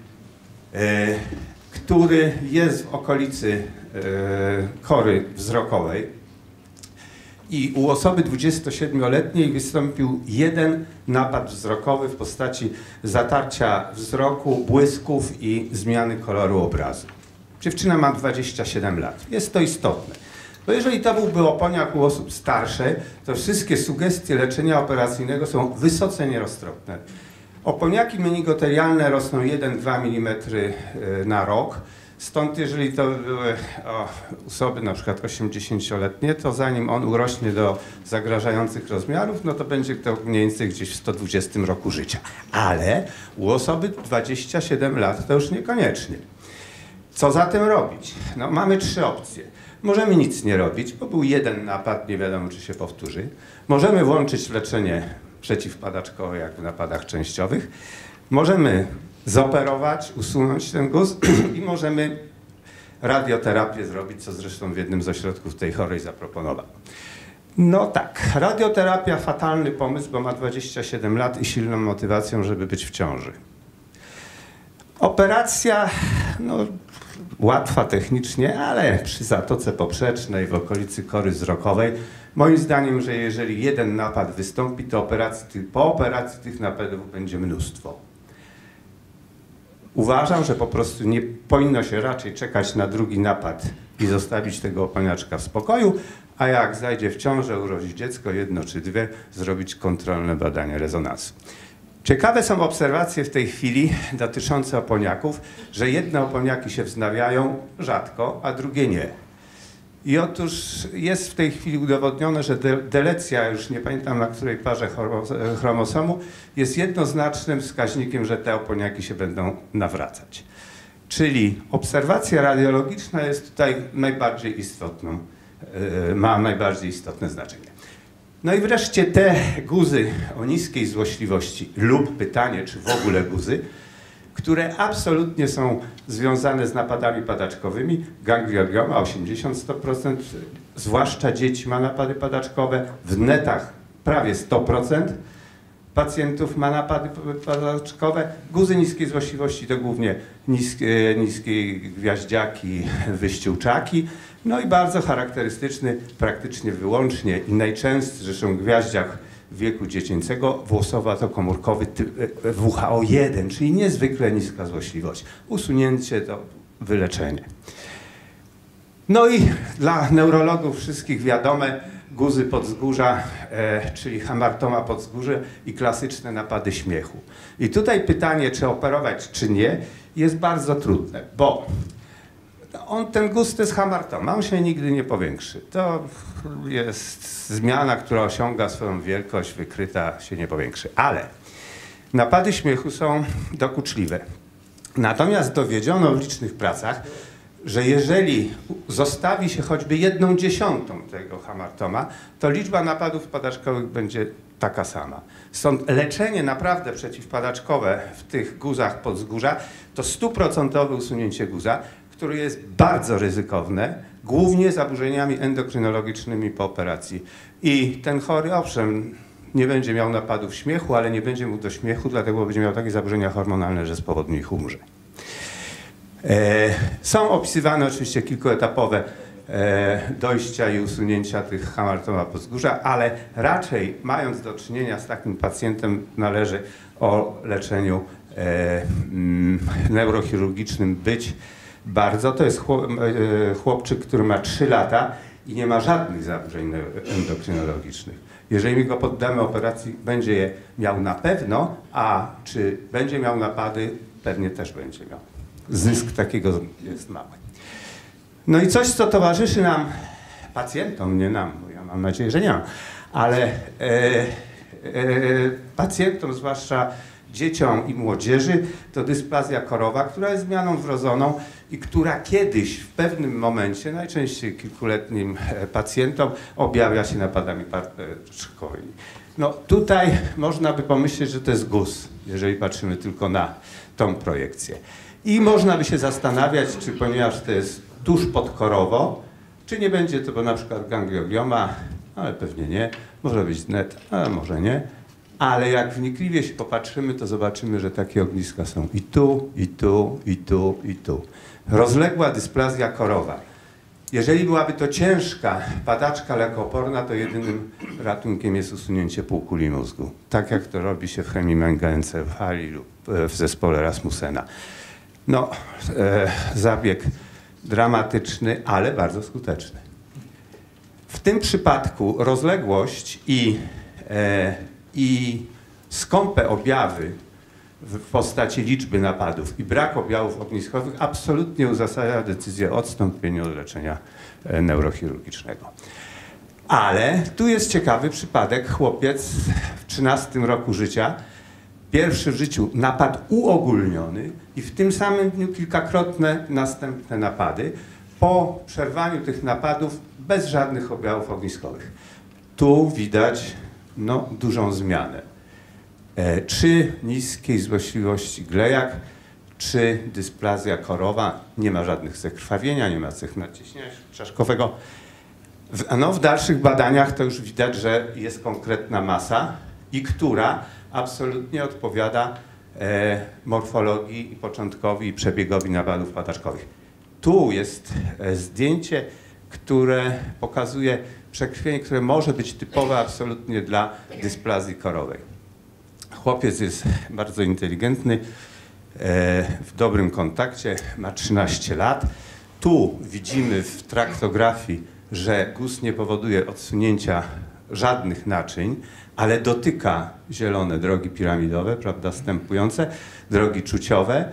który jest w okolicy kory wzrokowej i u osoby 27-letniej wystąpił jeden napad wzrokowy w postaci zatarcia wzroku, błysków i zmiany koloru obrazu. Dziewczyna ma 27 lat. Jest to istotne. Bo jeżeli to byłby oponiak u osób starszych, to wszystkie sugestie leczenia operacyjnego są wysoce nieroztropne. Oponiaki meningoterialne rosną 1-2 mm na rok. Stąd jeżeli to były osoby na przykład 80-letnie, to zanim on urośnie do zagrażających rozmiarów, no to będzie to mniej więcej gdzieś w 120 roku życia. Ale u osoby 27 lat to już niekoniecznie. Co zatem robić? No, mamy 3 opcje. Możemy nic nie robić, bo był jeden napad, nie wiadomo czy się powtórzy. Możemy włączyć leczenie przeciwpadaczkowe, jak w napadach częściowych. Możemy zoperować, usunąć ten guz i możemy radioterapię zrobić, co zresztą w jednym z ośrodków tej chorej zaproponował. No tak, radioterapia fatalny pomysł, bo ma 27 lat i silną motywacją, żeby być w ciąży. Operacja, no łatwa technicznie, ale przy zatoce poprzecznej w okolicy kory wzrokowej, moim zdaniem, że jeżeli jeden napad wystąpi, to po operacji tych napadów będzie mnóstwo. Uważam, że po prostu nie powinno się raczej czekać na drugi napad i zostawić tego oponiaczka w spokoju, a jak zajdzie w ciążę, urodzi dziecko, 1 czy 2, zrobić kontrolne badanie rezonansu. Ciekawe są obserwacje w tej chwili dotyczące oponiaków, że jedne oponiaki się wznawiają rzadko, a drugie nie. I otóż jest w tej chwili udowodnione, że delecja, już nie pamiętam na której parze chromosomu, jest jednoznacznym wskaźnikiem, że te oponiaki się będą nawracać. Czyli obserwacja radiologiczna jest tutaj najbardziej istotną, ma najbardziej istotne znaczenie. No i wreszcie te guzy o niskiej złośliwości lub pytanie, czy w ogóle guzy, które absolutnie są związane z napadami padaczkowymi. Ganglioma 80-100%, zwłaszcza dzieci ma napady padaczkowe. W netach prawie 100% pacjentów ma napady padaczkowe. Guzy niskiej złośliwości to głównie niskie gwiaździaki, wyściółczaki. No i bardzo charakterystyczny, praktycznie wyłącznie i najczęstszy zresztą gwiaździak wieku dziecięcego, włosowato-komórkowy WHO1, czyli niezwykle niska złośliwość. Usunięcie to wyleczenie. No i dla neurologów wszystkich wiadome guzy podzgórza, czyli hamartoma podzgórze i klasyczne napady śmiechu. I tutaj pytanie, czy operować, czy nie, jest bardzo trudne, bo Ten guz to jest hamartoma, on się nigdy nie powiększy. To jest zmiana, która osiąga swoją wielkość, wykryta się nie powiększy. Ale napady śmiechu są dokuczliwe. Natomiast dowiedziono w licznych pracach, że jeżeli zostawi się choćby 1/10 tego hamartoma, to liczba napadów padaczkowych będzie taka sama. Stąd leczenie naprawdę przeciwpadaczkowe w tych guzach podzgórza to 100% usunięcie guza, które jest bardzo ryzykowne, głównie zaburzeniami endokrynologicznymi po operacji. I ten chory, owszem, nie będzie miał napadów śmiechu, ale nie będzie mógł do śmiechu, dlatego będzie miał takie zaburzenia hormonalne, że z powodu nich umrze. Są opisywane oczywiście kilkuetapowe dojścia i usunięcia tych hamartoma podzgórza, ale raczej mając do czynienia z takim pacjentem należy o leczeniu neurochirurgicznym być bardzo. To jest chłopczyk, który ma 3 lata i nie ma żadnych zaburzeń endokrynologicznych. Jeżeli go poddamy operacji, będzie je miał na pewno, a czy będzie miał napady, pewnie też będzie miał. Zysk takiego jest mały. No i coś, co towarzyszy nam, pacjentom, nie nam, bo ja mam nadzieję, że nie mam, ale pacjentom, zwłaszcza dzieciom i młodzieży, to dysplazja korowa, która jest zmianą wrodzoną i która kiedyś, w pewnym momencie, najczęściej kilkuletnim pacjentom, objawia się napadami padaczkowymi. No tutaj można by pomyśleć, że to jest guz, jeżeli patrzymy tylko na tą projekcję. I można by się zastanawiać, czy ponieważ to jest tuż podkorowo, czy nie będzie to na przykład ganglioma, ale pewnie nie, może być net, ale może nie. Ale jak wnikliwie się popatrzymy, to zobaczymy, że takie ogniska są i tu, i tu, i tu, i tu. Rozległa dysplazja korowa. Jeżeli byłaby to ciężka padaczka lekooporna, to ratunkiem jest usunięcie półkuli mózgu. Tak jak to robi się w hemiangiocefalii lub w zespole Rasmussena. No, zabieg dramatyczny, ale bardzo skuteczny. W tym przypadku rozległość i skąpe objawy w postaci liczby napadów i brak objawów ogniskowych absolutnie uzasadnia decyzję o odstąpieniu od leczenia neurochirurgicznego. Ale tu jest ciekawy przypadek. Chłopiec w 13 roku życia, pierwszy w życiu napad uogólniony i w tym samym dniu kilkakrotne następne napady, po przerwaniu tych napadów bez żadnych objawów ogniskowych. Tu widać dużą zmianę. Czy niskiej złośliwości glejak, czy dysplazja korowa, nie ma żadnych cech krwawienia, nie ma cech nadciśnienia czaszkowego. W dalszych badaniach to już widać, że jest konkretna masa i która absolutnie odpowiada morfologii i początkowi i przebiegowi napadów padaczkowych. Tu jest zdjęcie, które pokazuje przekrwienie, które może być typowe absolutnie dla dysplazji korowej. Chłopiec jest bardzo inteligentny, w dobrym kontakcie, ma 13 lat. Tu widzimy w traktografii, że guz nie powoduje odsunięcia żadnych naczyń, ale dotyka zielone drogi piramidowe, prawda, stępujące, drogi czuciowe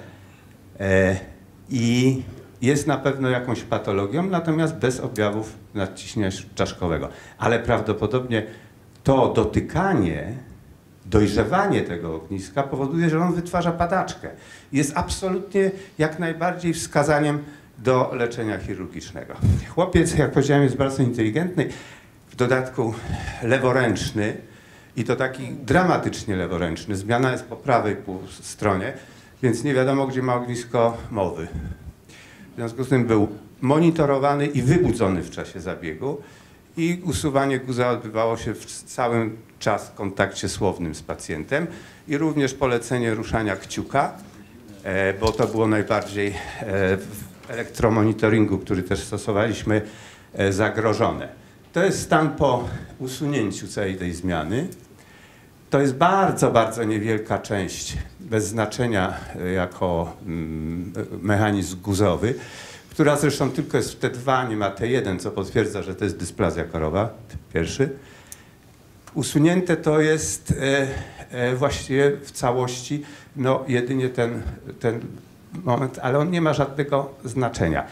i jest na pewno jakąś patologią, natomiast bez objawów nadciśnienia czaszkowego. Ale prawdopodobnie to dotykanie, dojrzewanie tego ogniska powoduje, że on wytwarza padaczkę. Jest absolutnie jak najbardziej wskazaniem do leczenia chirurgicznego. Chłopiec, jak powiedziałem, jest bardzo inteligentny, w dodatku leworęczny i to taki dramatycznie leworęczny. Zmiana jest po prawej stronie, więc nie wiadomo, gdzie ma ognisko mowy. W związku z tym był monitorowany i wybudzony w czasie zabiegu i usuwanie guza odbywało się w całym czas w kontakcie słownym z pacjentem i również polecenie ruszania kciuka, bo to było najbardziej w elektromonitoringu, który też stosowaliśmy, zagrożone. To jest stan po usunięciu całej tej zmiany. To jest bardzo, bardzo niewielka część, bez znaczenia jako mechanizm guzowy, która zresztą tylko jest w T2, nie ma T1, co potwierdza, że to jest dysplazja korowa, pierwszy. Usunięte to jest właściwie w całości jedynie ten moment, ale on nie ma żadnego znaczenia.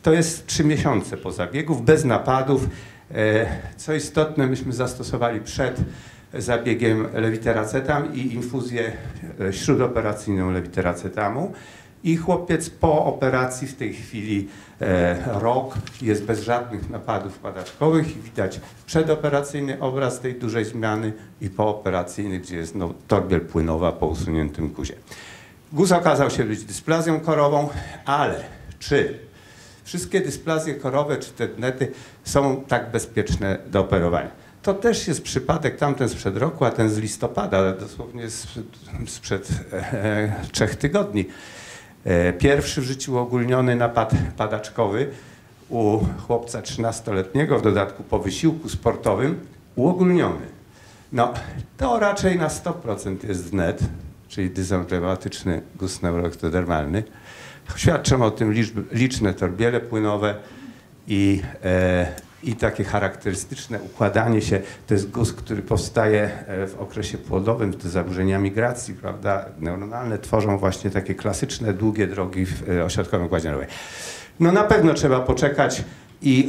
To jest 3 miesiące po zabiegu, bez napadów. Co istotne, myśmy zastosowali przed zabiegiem lewitiracetam i infuzję śródoperacyjną lewiteracetamu. I chłopiec po operacji w tej chwili rok jest bez żadnych napadów padaczkowych i widać przedoperacyjny obraz tej dużej zmiany i pooperacyjny, gdzie jest torbiel płynowa po usuniętym guzie. Guz okazał się być dysplazją korową, ale czy wszystkie dysplazje korowe czy tendnety są tak bezpieczne do operowania? To też jest przypadek, tamten sprzed roku, a ten z listopada, dosłownie sprzed 3 tygodni. Pierwszy w życiu uogólniony napad padaczkowy u chłopca 13-letniego, w dodatku po wysiłku sportowym, uogólniony. No, to raczej na 100% jest wnet, czyli dysautomatyczny guz neuroektodermalny. Świadczą o tym liczne torbiele płynowe i takie charakterystyczne układanie się. To jest guz, który powstaje w okresie płodowym, te zaburzenia migracji, prawda, neuronalne tworzą właśnie takie klasyczne, długie drogi w ośrodkowym układzie nerwowym. No na pewno trzeba poczekać i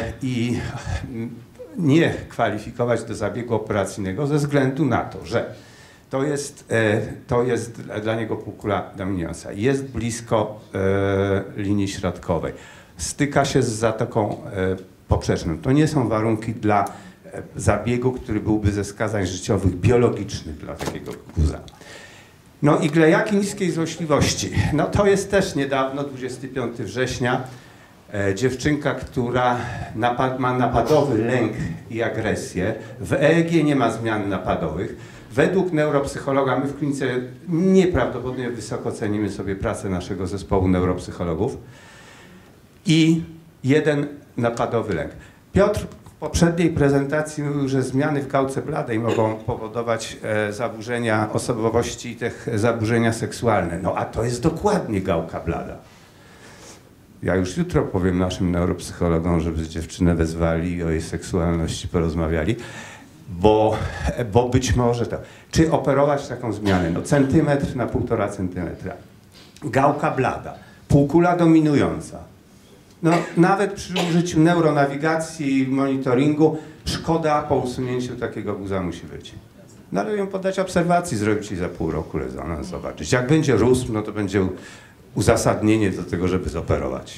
nie kwalifikować do zabiegu operacyjnego ze względu na to, że to jest dla niego półkula dominująca. Jest blisko linii środkowej. Styka się z zatoką poprzeczną. To nie są warunki dla zabiegu, który byłby ze wskazań życiowych biologicznych dla takiego guza. No i glejaki niskiej złośliwości. No to jest też niedawno, 25 września, dziewczynka, która ma napadowy lęk i agresję. W EEG nie ma zmian napadowych. Według neuropsychologa, my w klinice nieprawdopodobnie wysoko cenimy sobie pracę naszego zespołu neuropsychologów i jeden napadowy lęk. Piotr w poprzedniej prezentacji mówił, że zmiany w gałce bladej mogą powodować zaburzenia osobowości i tych zaburzenia seksualne. No a to jest dokładnie gałka blada. Ja już jutro powiem naszym neuropsychologom, żeby dziewczynę wezwali i o jej seksualności porozmawiali, bo być może to. Czy operować taką zmianę? No centymetr na 1,5 centymetra. Gałka blada, półkula dominująca. No, nawet przy użyciu neuronawigacji i monitoringu szkoda po usunięciu takiego guza musi być. No ale ją poddać obserwacji, zrobić jej za pół roku rezonans, zobaczyć. Jak będzie rósł, no to będzie uzasadnienie do tego, żeby zoperować.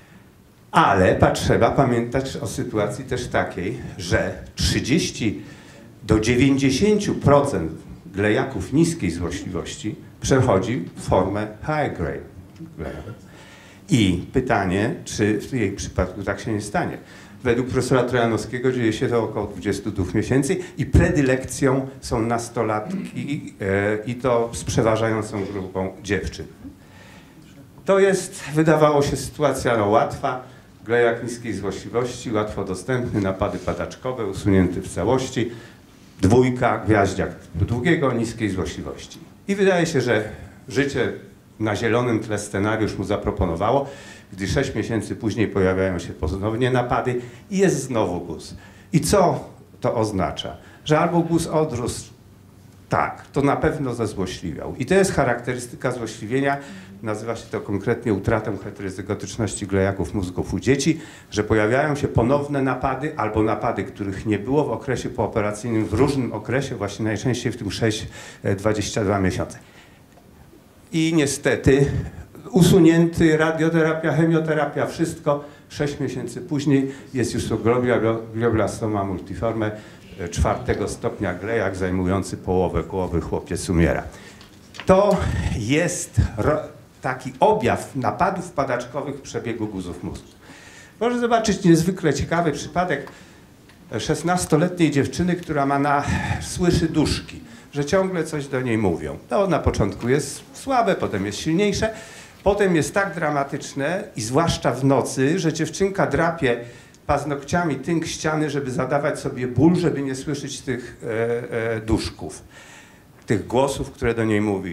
Ale trzeba pamiętać o sytuacji też takiej, że 30 do 90% glejaków niskiej złośliwości przechodzi w formę high grade glejaków. I pytanie, czy w jej przypadku tak się nie stanie. Według profesora Trojanowskiego dzieje się to około 22 miesięcy i predylekcją są nastolatki i to z przeważającą grupą dziewczyn. To jest, wydawało się, sytuacja łatwa. Glejak niskiej złośliwości, łatwo dostępny, napady padaczkowe, usunięty w całości. 2, gwiaździak długiego, niskiej złośliwości. I wydaje się, że życie na zielonym tle scenariusz mu zaproponowało, gdy 6 miesięcy później pojawiają się ponownie napady i jest znowu guz. I co to oznacza? Że albo guz odrósł, tak, to na pewno zezłośliwiał. I to jest charakterystyka złośliwienia, nazywa się to konkretnie utratą heterozygotyczności glejaków mózgów u dzieci, że pojawiają się ponowne napady albo napady, których nie było w okresie pooperacyjnym, w różnym okresie, właśnie najczęściej w tym 6-22 miesiące. I niestety usunięty, radioterapia, chemioterapia, wszystko 6 miesięcy później jest już to glioblastoma multiforme 4. stopnia glejak zajmujący połowę głowy, chłopiec umiera. To jest taki objaw napadów padaczkowych w przebiegu guzów mózgu. Proszę zobaczyć niezwykle ciekawy przypadek 16-letniej dziewczyny, która słyszy duszki, że ciągle coś do niej mówią. To na początku jest słabe, potem jest silniejsze, potem jest tak dramatyczne i zwłaszcza w nocy, że dziewczynka drapie paznokciami tynk ściany, żeby zadawać sobie ból, żeby nie słyszeć tych duszków, tych głosów, które do niej mówi.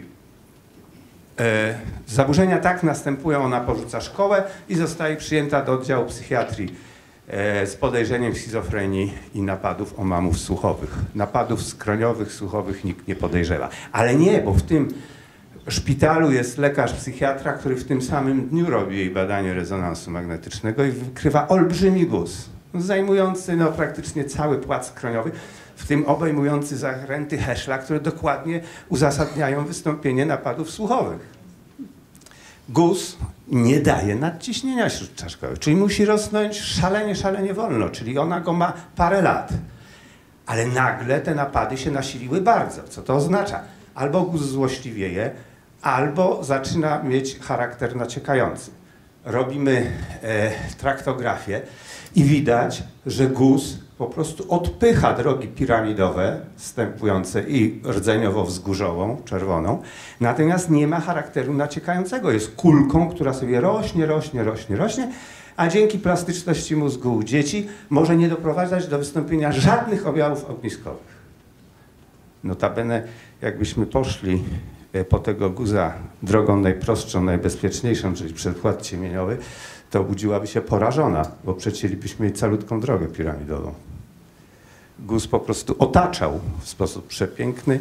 Zaburzenia tak następują, ona porzuca szkołę i zostaje przyjęta do oddziału psychiatrii z podejrzeniem schizofrenii i napadów omamów słuchowych. Napadów skroniowych, słuchowych nikt nie podejrzewa. Ale nie, bo w tym szpitalu jest lekarz psychiatra, który w tym samym dniu robi jej badanie rezonansu magnetycznego i wykrywa olbrzymi guz, zajmujący praktycznie cały płac skroniowy, w tym obejmujący zakręty Heschla, które dokładnie uzasadniają wystąpienie napadów słuchowych. Guz nie daje nadciśnienia śródczaszkowego, czyli musi rosnąć szalenie wolno, czyli ona go ma parę lat. Ale nagle te napady się nasiliły bardzo. Co to oznacza? Albo guz złośliwieje, albo zaczyna mieć charakter naciekający. Robimy traktografię i widać, że guz po prostu odpycha drogi piramidowe, wstępujące i rdzeniowo-wzgórzową, czerwoną, natomiast nie ma charakteru naciekającego. Jest kulką, która sobie rośnie, a dzięki plastyczności mózgu u dzieci może nie doprowadzać do wystąpienia żadnych objawów ogniskowych. Notabene, jakbyśmy poszli po tego guza drogą najprostszą, najbezpieczniejszą, czyli przedkład ciemieniowy, to budziłaby się porażona, bo przecięlibyśmy jej calutką drogę piramidową. Guz po prostu otaczał w sposób przepiękny,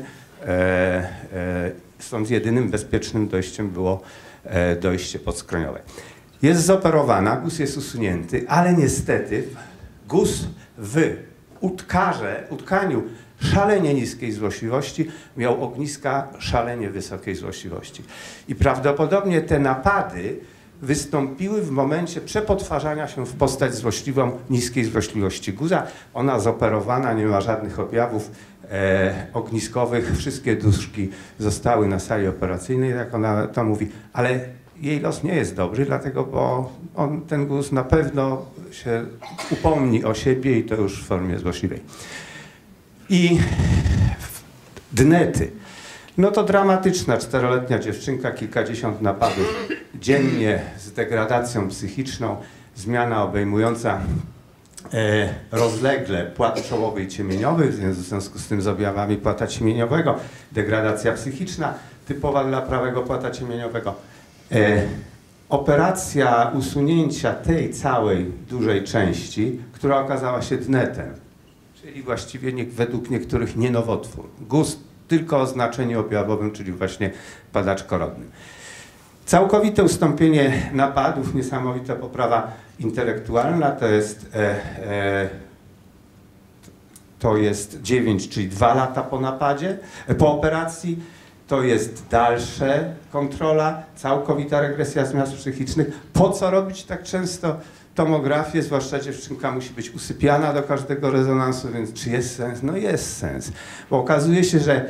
stąd jedynym bezpiecznym dojściem było dojście podskroniowe. Jest zoperowana, guz jest usunięty, ale niestety guz w utkaniu szalenie niskiej złośliwości miał ogniska szalenie wysokiej złośliwości. I prawdopodobnie te napady wystąpiły w momencie przepotwarzania się w postać złośliwą niskiej złośliwości guza. Ona zoperowana, nie ma żadnych objawów ogniskowych, wszystkie duszki zostały na sali operacyjnej, jak ona to mówi, ale jej los nie jest dobry, dlatego, bo ten guz na pewno się upomni o siebie i to już w formie złośliwej. I dnety. No to dramatyczna 4-letnia dziewczynka, kilkadziesiąt napadów dziennie z degradacją psychiczną, zmiana obejmująca rozlegle płat czołowy i ciemieniowy, w związku z tym z objawami płata ciemieniowego, degradacja psychiczna typowa dla prawego płata ciemieniowego. Operacja usunięcia tej całej dużej części, która okazała się dnetem, czyli właściwie według niektórych nie nowotwór. Guz tylko o znaczeniu objawowym, czyli właśnie padaczkorodnym. Całkowite ustąpienie napadów, niesamowita poprawa intelektualna, to jest 9, czyli 2 lata po napadzie, po operacji. To jest dalsza kontrola, całkowita regresja zmian psychicznych. Po co robić tak często tomografię, zwłaszcza dziewczynka musi być usypiana do każdego rezonansu, więc czy jest sens? No jest sens, bo okazuje się, że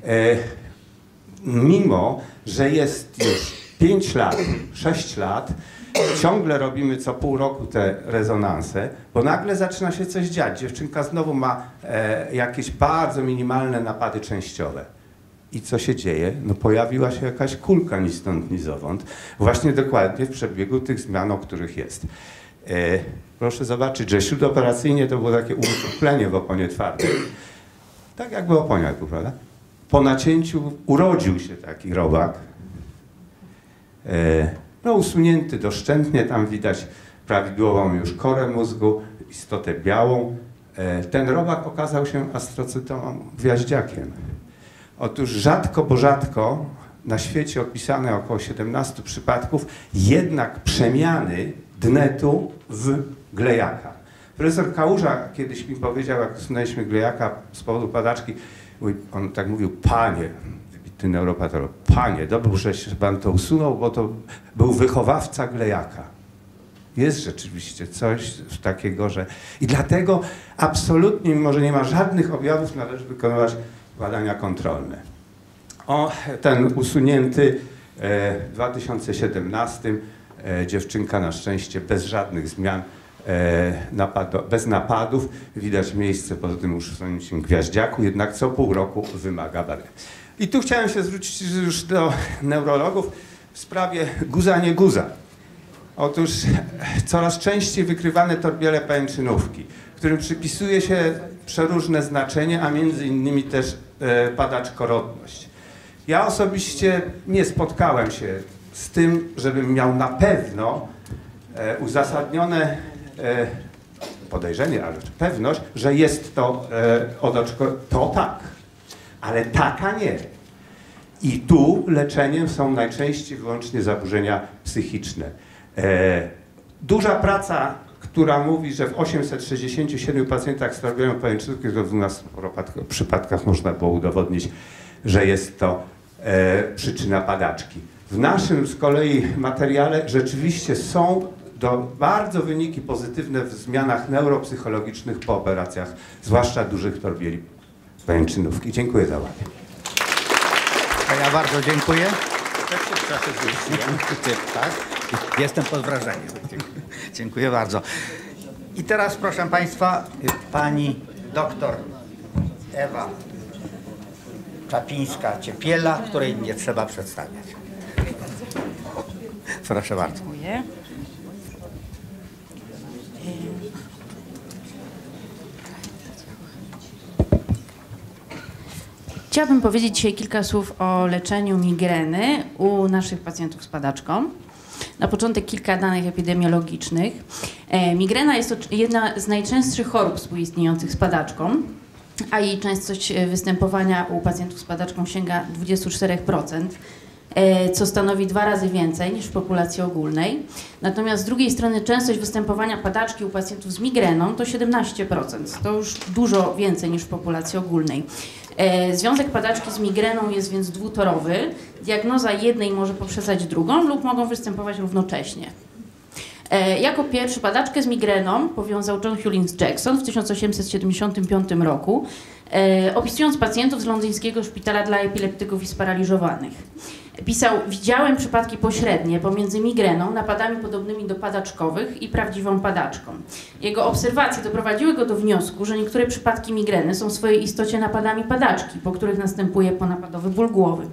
mimo, że jest już 5 lat, 6 lat, ciągle robimy co pół roku te rezonanse, bo nagle zaczyna się coś dziać. Dziewczynka znowu ma jakieś bardzo minimalne napady częściowe. I co się dzieje? No pojawiła się jakaś kulka ni stąd, ni zowąd, właśnie dokładnie w przebiegu tych zmian, o których jest. Proszę zobaczyć, że śródoperacyjnie to było takie uwypuklenie w oponie twardej. Tak jakby oponia, prawda? Po nacięciu urodził się taki robak. No usunięty doszczętnie, tam widać prawidłową już korę mózgu, istotę białą. Ten robak okazał się astrocytomą gwiaździakiem. Otóż rzadko, bo rzadko na świecie opisane około 17 przypadków jednak przemiany dnetu w glejaka. Profesor Kałuża kiedyś mi powiedział, jak usunęliśmy glejaka z powodu padaczki, on tak mówił, panie, wybitny neuropatolog, panie, dobrze, że pan to usunął, bo to był wychowawca glejaka. Jest rzeczywiście coś takiego, że... I dlatego absolutnie, mimo że nie ma żadnych objawów, należy wykonywać badania kontrolne. Ten usunięty w 2017, dziewczynka na szczęście bez żadnych zmian, bez napadów, widać miejsce po tym usunięciu gwiaździaku, jednak co pół roku wymaga badań. I tu chciałem się zwrócić już do neurologów w sprawie guza, nie guza. Otóż coraz częściej wykrywane torbiele pajęczynówki, którym przypisuje się przeróżne znaczenie, a między innymi też padaczkorodność. Ja osobiście nie spotkałem się z tym, żebym miał na pewno uzasadnione podejrzenie, ale pewność, że jest to odoczko. To tak, ale taka nie. I tu leczeniem są najczęściej wyłącznie zaburzenia psychiczne. Duża praca, która mówi, że w 867 pacjentach z traumatem pajęczynowym w 12 przypadkach można było udowodnić, że jest to przyczyna padaczki. W naszym z kolei materiale rzeczywiście są bardzo wyniki pozytywne w zmianach neuropsychologicznych po operacjach, zwłaszcza dużych torbieli pajęczynówki. Dziękuję za uwagę. Ja bardzo dziękuję. Tak? Jestem pod wrażeniem. Dziękuję bardzo. I teraz proszę Państwa, pani doktor Ewa Czapińska-Ciepiela, której nie trzeba przedstawiać. Proszę bardzo. Dziękuję. Chciałabym powiedzieć dzisiaj kilka słów o leczeniu migreny u naszych pacjentów z padaczką. Na początek kilka danych epidemiologicznych. Migrena jest to jedna z najczęstszych chorób współistniejących z padaczką, a jej częstość występowania u pacjentów z padaczką sięga 24%, co stanowi 2 razy więcej niż w populacji ogólnej. Natomiast z drugiej strony częstość występowania padaczki u pacjentów z migreną to 17%. To już dużo więcej niż w populacji ogólnej. Związek padaczki z migreną jest więc dwutorowy. Diagnoza jednej może poprzedzać drugą lub mogą występować równocześnie. Jako pierwszy padaczkę z migreną powiązał John Hewlins Jackson w 1875 roku, opisując pacjentów z londyńskiego szpitala dla epileptyków i sparaliżowanych. Pisał: widziałem przypadki pośrednie pomiędzy migreną, napadami podobnymi do padaczkowych i prawdziwą padaczką. Jego obserwacje doprowadziły go do wniosku, że niektóre przypadki migreny są w swojej istocie napadami padaczki, po których następuje ponapadowy ból głowy.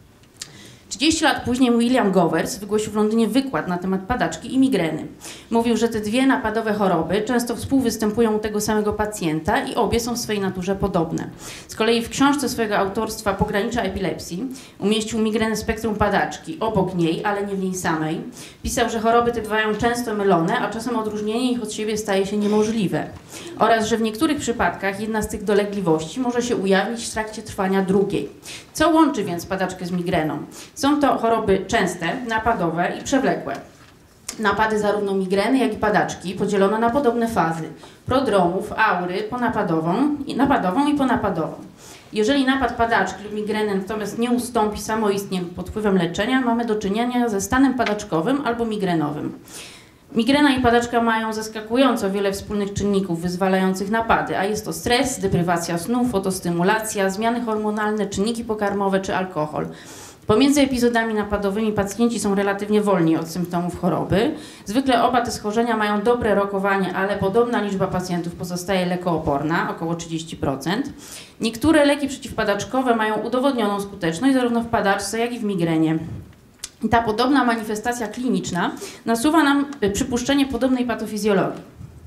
30 lat później William Gowers wygłosił w Londynie wykład na temat padaczki i migreny. Mówił, że te dwie napadowe choroby często współwystępują u tego samego pacjenta i obie są w swojej naturze podobne. Z kolei w książce swojego autorstwa Pogranicza epilepsji umieścił migrenę spektrum padaczki obok niej, ale nie w niej samej. Pisał, że choroby te bywają często mylone, a czasem odróżnienie ich od siebie staje się niemożliwe. Oraz, że w niektórych przypadkach jedna z tych dolegliwości może się ujawnić w trakcie trwania drugiej. Co łączy więc padaczkę z migreną? Są to choroby częste, napadowe i przewlekłe. Napady zarówno migreny, jak i padaczki podzielono na podobne fazy: prodromów, aury, napadową i ponapadową. Jeżeli napad padaczki lub migreny natomiast nie ustąpi samoistnie pod wpływem leczenia, mamy do czynienia ze stanem padaczkowym albo migrenowym. Migrena i padaczka mają zaskakująco wiele wspólnych czynników wyzwalających napady, a jest to stres, deprywacja snu, fotostymulacja, zmiany hormonalne, czynniki pokarmowe czy alkohol. Pomiędzy epizodami napadowymi pacjenci są relatywnie wolni od symptomów choroby. Zwykle oba te schorzenia mają dobre rokowanie, ale podobna liczba pacjentów pozostaje lekooporna, około 30%. Niektóre leki przeciwpadaczkowe mają udowodnioną skuteczność zarówno w padaczce, jak i w migrenie. I ta podobna manifestacja kliniczna nasuwa nam przypuszczenie podobnej patofizjologii.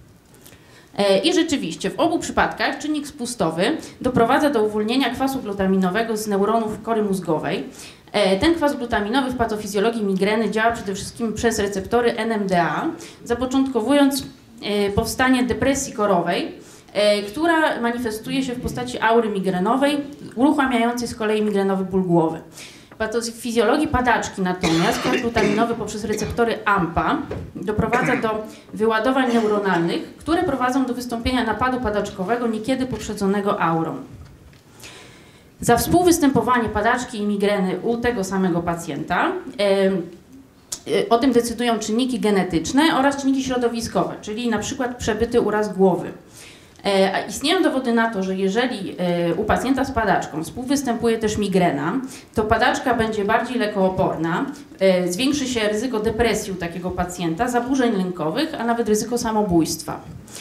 I rzeczywiście w obu przypadkach czynnik spustowy doprowadza do uwolnienia kwasu glutaminowego z neuronów kory mózgowej. Ten kwas glutaminowy w patofizjologii migreny działa przede wszystkim przez receptory NMDA, zapoczątkowując powstanie depresji korowej, która manifestuje się w postaci aury migrenowej, uruchamiającej z kolei migrenowy ból głowy. W patofizjologii padaczki natomiast kwas glutaminowy poprzez receptory AMPA doprowadza do wyładowań neuronalnych, które prowadzą do wystąpienia napadu padaczkowego, niekiedy poprzedzonego aurą. Za współwystępowanie padaczki i migreny u tego samego pacjenta o tym decydują czynniki genetyczne oraz czynniki środowiskowe, czyli na przykład przebyty uraz głowy. Istnieją dowody na to, że jeżeli u pacjenta z padaczką współwystępuje też migrena, to padaczka będzie bardziej lekooporna, zwiększy się ryzyko depresji u takiego pacjenta, zaburzeń lękowych, a nawet ryzyko samobójstwa.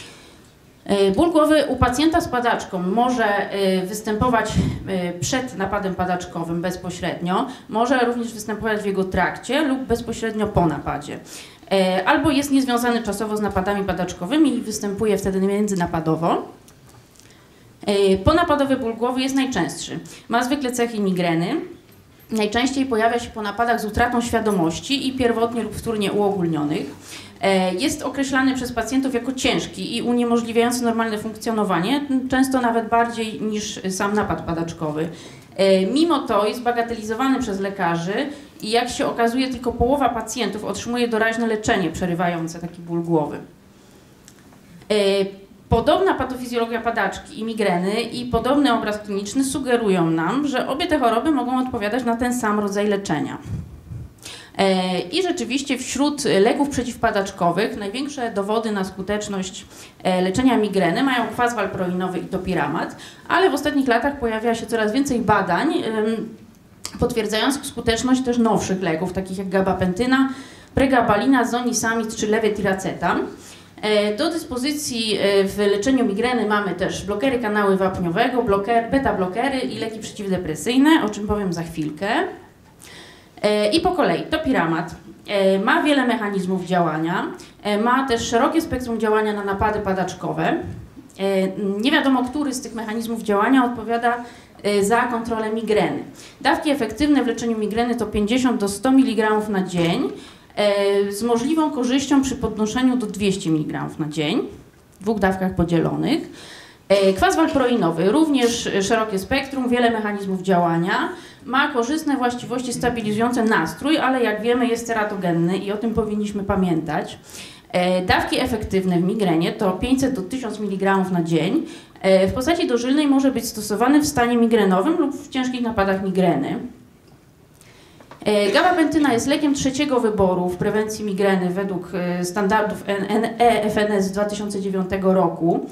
Ból głowy u pacjenta z padaczką może występować przed napadem padaczkowym bezpośrednio, może również występować w jego trakcie lub bezpośrednio po napadzie. Albo jest niezwiązany czasowo z napadami padaczkowymi i występuje wtedy międzynapadowo. Ponapadowy ból głowy jest najczęstszy. Ma zwykle cechy migreny. Najczęściej pojawia się po napadach z utratą świadomości i pierwotnie lub wtórnie uogólnionych. Jest określany przez pacjentów jako ciężki i uniemożliwiający normalne funkcjonowanie, często nawet bardziej niż sam napad padaczkowy. Mimo to jest bagatelizowany przez lekarzy i jak się okazuje, tylko połowa pacjentów otrzymuje doraźne leczenie przerywające taki ból głowy. Podobna patofizjologia padaczki i migreny i podobny obraz kliniczny sugerują nam, że obie te choroby mogą odpowiadać na ten sam rodzaj leczenia. I rzeczywiście wśród leków przeciwpadaczkowych największe dowody na skuteczność leczenia migreny mają kwas walproinowy i topiramat, ale w ostatnich latach pojawia się coraz więcej badań potwierdzających skuteczność też nowszych leków, takich jak gabapentyna, pregabalina, zonisamid czy levetiracetam. Do dyspozycji w leczeniu migreny mamy też blokery kanału wapniowego, beta-blokery i leki przeciwdepresyjne, o czym powiem za chwilkę. I po kolei, topiramat ma wiele mechanizmów działania, ma też szerokie spektrum działania na napady padaczkowe. Nie wiadomo, który z tych mechanizmów działania odpowiada za kontrolę migreny. Dawki efektywne w leczeniu migreny to 50 do 100 mg na dzień, z możliwą korzyścią przy podnoszeniu do 200 mg na dzień, w 2 dawkach podzielonych. Kwas walproinowy, również szerokie spektrum, wiele mechanizmów działania, ma korzystne właściwości stabilizujące nastrój, ale jak wiemy jest teratogenny i o tym powinniśmy pamiętać. Dawki efektywne w migrenie to 500 do 1000 mg na dzień. W postaci dożylnej może być stosowany w stanie migrenowym lub w ciężkich napadach migreny. Gabapentyna jest lekiem trzeciego wyboru w prewencji migreny według standardów EFNS z 2009 roku.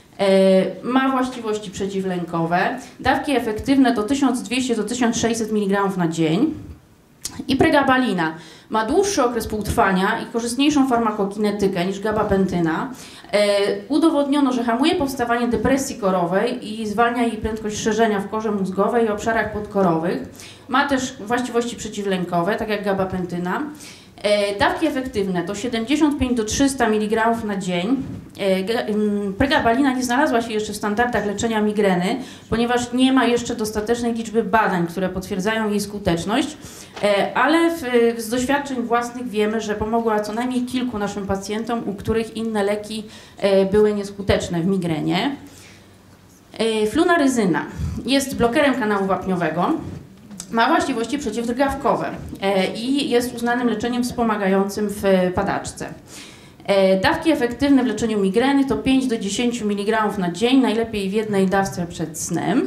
Ma właściwości przeciwlękowe. Dawki efektywne to 1200 do 1600 mg na dzień. I pregabalina ma dłuższy okres półtrwania i korzystniejszą farmakokinetykę niż gabapentyna. Udowodniono, że hamuje powstawanie depresji korowej i zwalnia jej prędkość szerzenia w korze mózgowej i obszarach podkorowych. Ma też właściwości przeciwlękowe, tak jak gabapentyna. Dawki efektywne to 75 do 300 mg na dzień. Pregabalina nie znalazła się jeszcze w standardach leczenia migreny, ponieważ nie ma jeszcze dostatecznej liczby badań, które potwierdzają jej skuteczność, ale z doświadczeń własnych wiemy, że pomogła co najmniej kilku naszym pacjentom, u których inne leki były nieskuteczne w migrenie. Flunaryzyna jest blokerem kanału wapniowego. Ma właściwości przeciwdrgawkowe i jest uznanym leczeniem wspomagającym w padaczce. Dawki efektywne w leczeniu migreny to 5 do 10 mg na dzień, najlepiej w jednej dawce przed snem.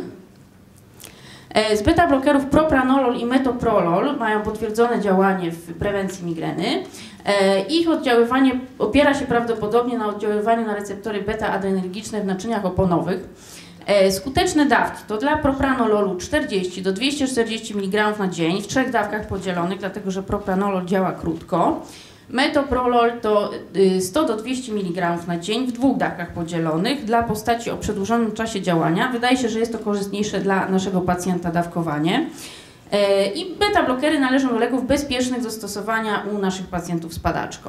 Z beta-blokerów propranolol i metoprolol mają potwierdzone działanie w prewencji migreny. Ich oddziaływanie opiera się prawdopodobnie na oddziaływaniu na receptory beta-adrenergiczne w naczyniach oponowych. Skuteczne dawki to dla propranololu 40 do 240 mg na dzień w 3 dawkach podzielonych, dlatego że propranolol działa krótko. Metoprolol to 100 do 200 mg na dzień w 2 dawkach podzielonych dla postaci o przedłużonym czasie działania. Wydaje się, że jest to korzystniejsze dla naszego pacjenta dawkowanie. I beta-blokery należą do leków bezpiecznych do stosowania u naszych pacjentów z padaczką.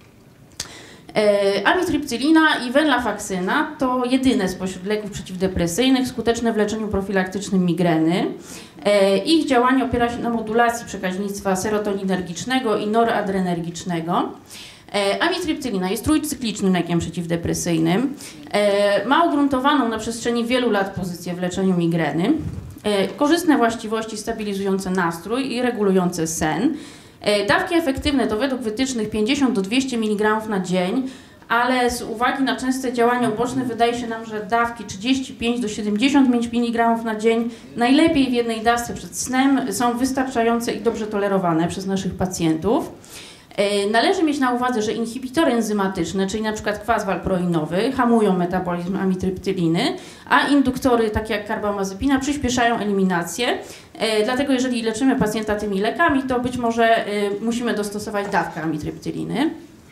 Amitriptylina i venlafaxyna to jedyne spośród leków przeciwdepresyjnych skuteczne w leczeniu profilaktycznym migreny. Ich działanie opiera się na modulacji przekaźnictwa serotoninergicznego i noradrenergicznego. Amitriptylina jest trójcyklicznym lekiem przeciwdepresyjnym. Ma ugruntowaną na przestrzeni wielu lat pozycję w leczeniu migreny. Korzystne właściwości stabilizujące nastrój i regulujące sen. Dawki efektywne to według wytycznych 50 do 200 mg na dzień, ale z uwagi na częste działania uboczne wydaje się nam, że dawki 35 do 75 mg na dzień, najlepiej w jednej dawce przed snem, są wystarczające i dobrze tolerowane przez naszych pacjentów. Należy mieć na uwadze, że inhibitory enzymatyczne, czyli np. kwas walproinowy, hamują metabolizm amitriptyliny, a induktory, takie jak karbamazepina, przyspieszają eliminację. Dlatego jeżeli leczymy pacjenta tymi lekami, to być może musimy dostosować dawkę amitriptyliny.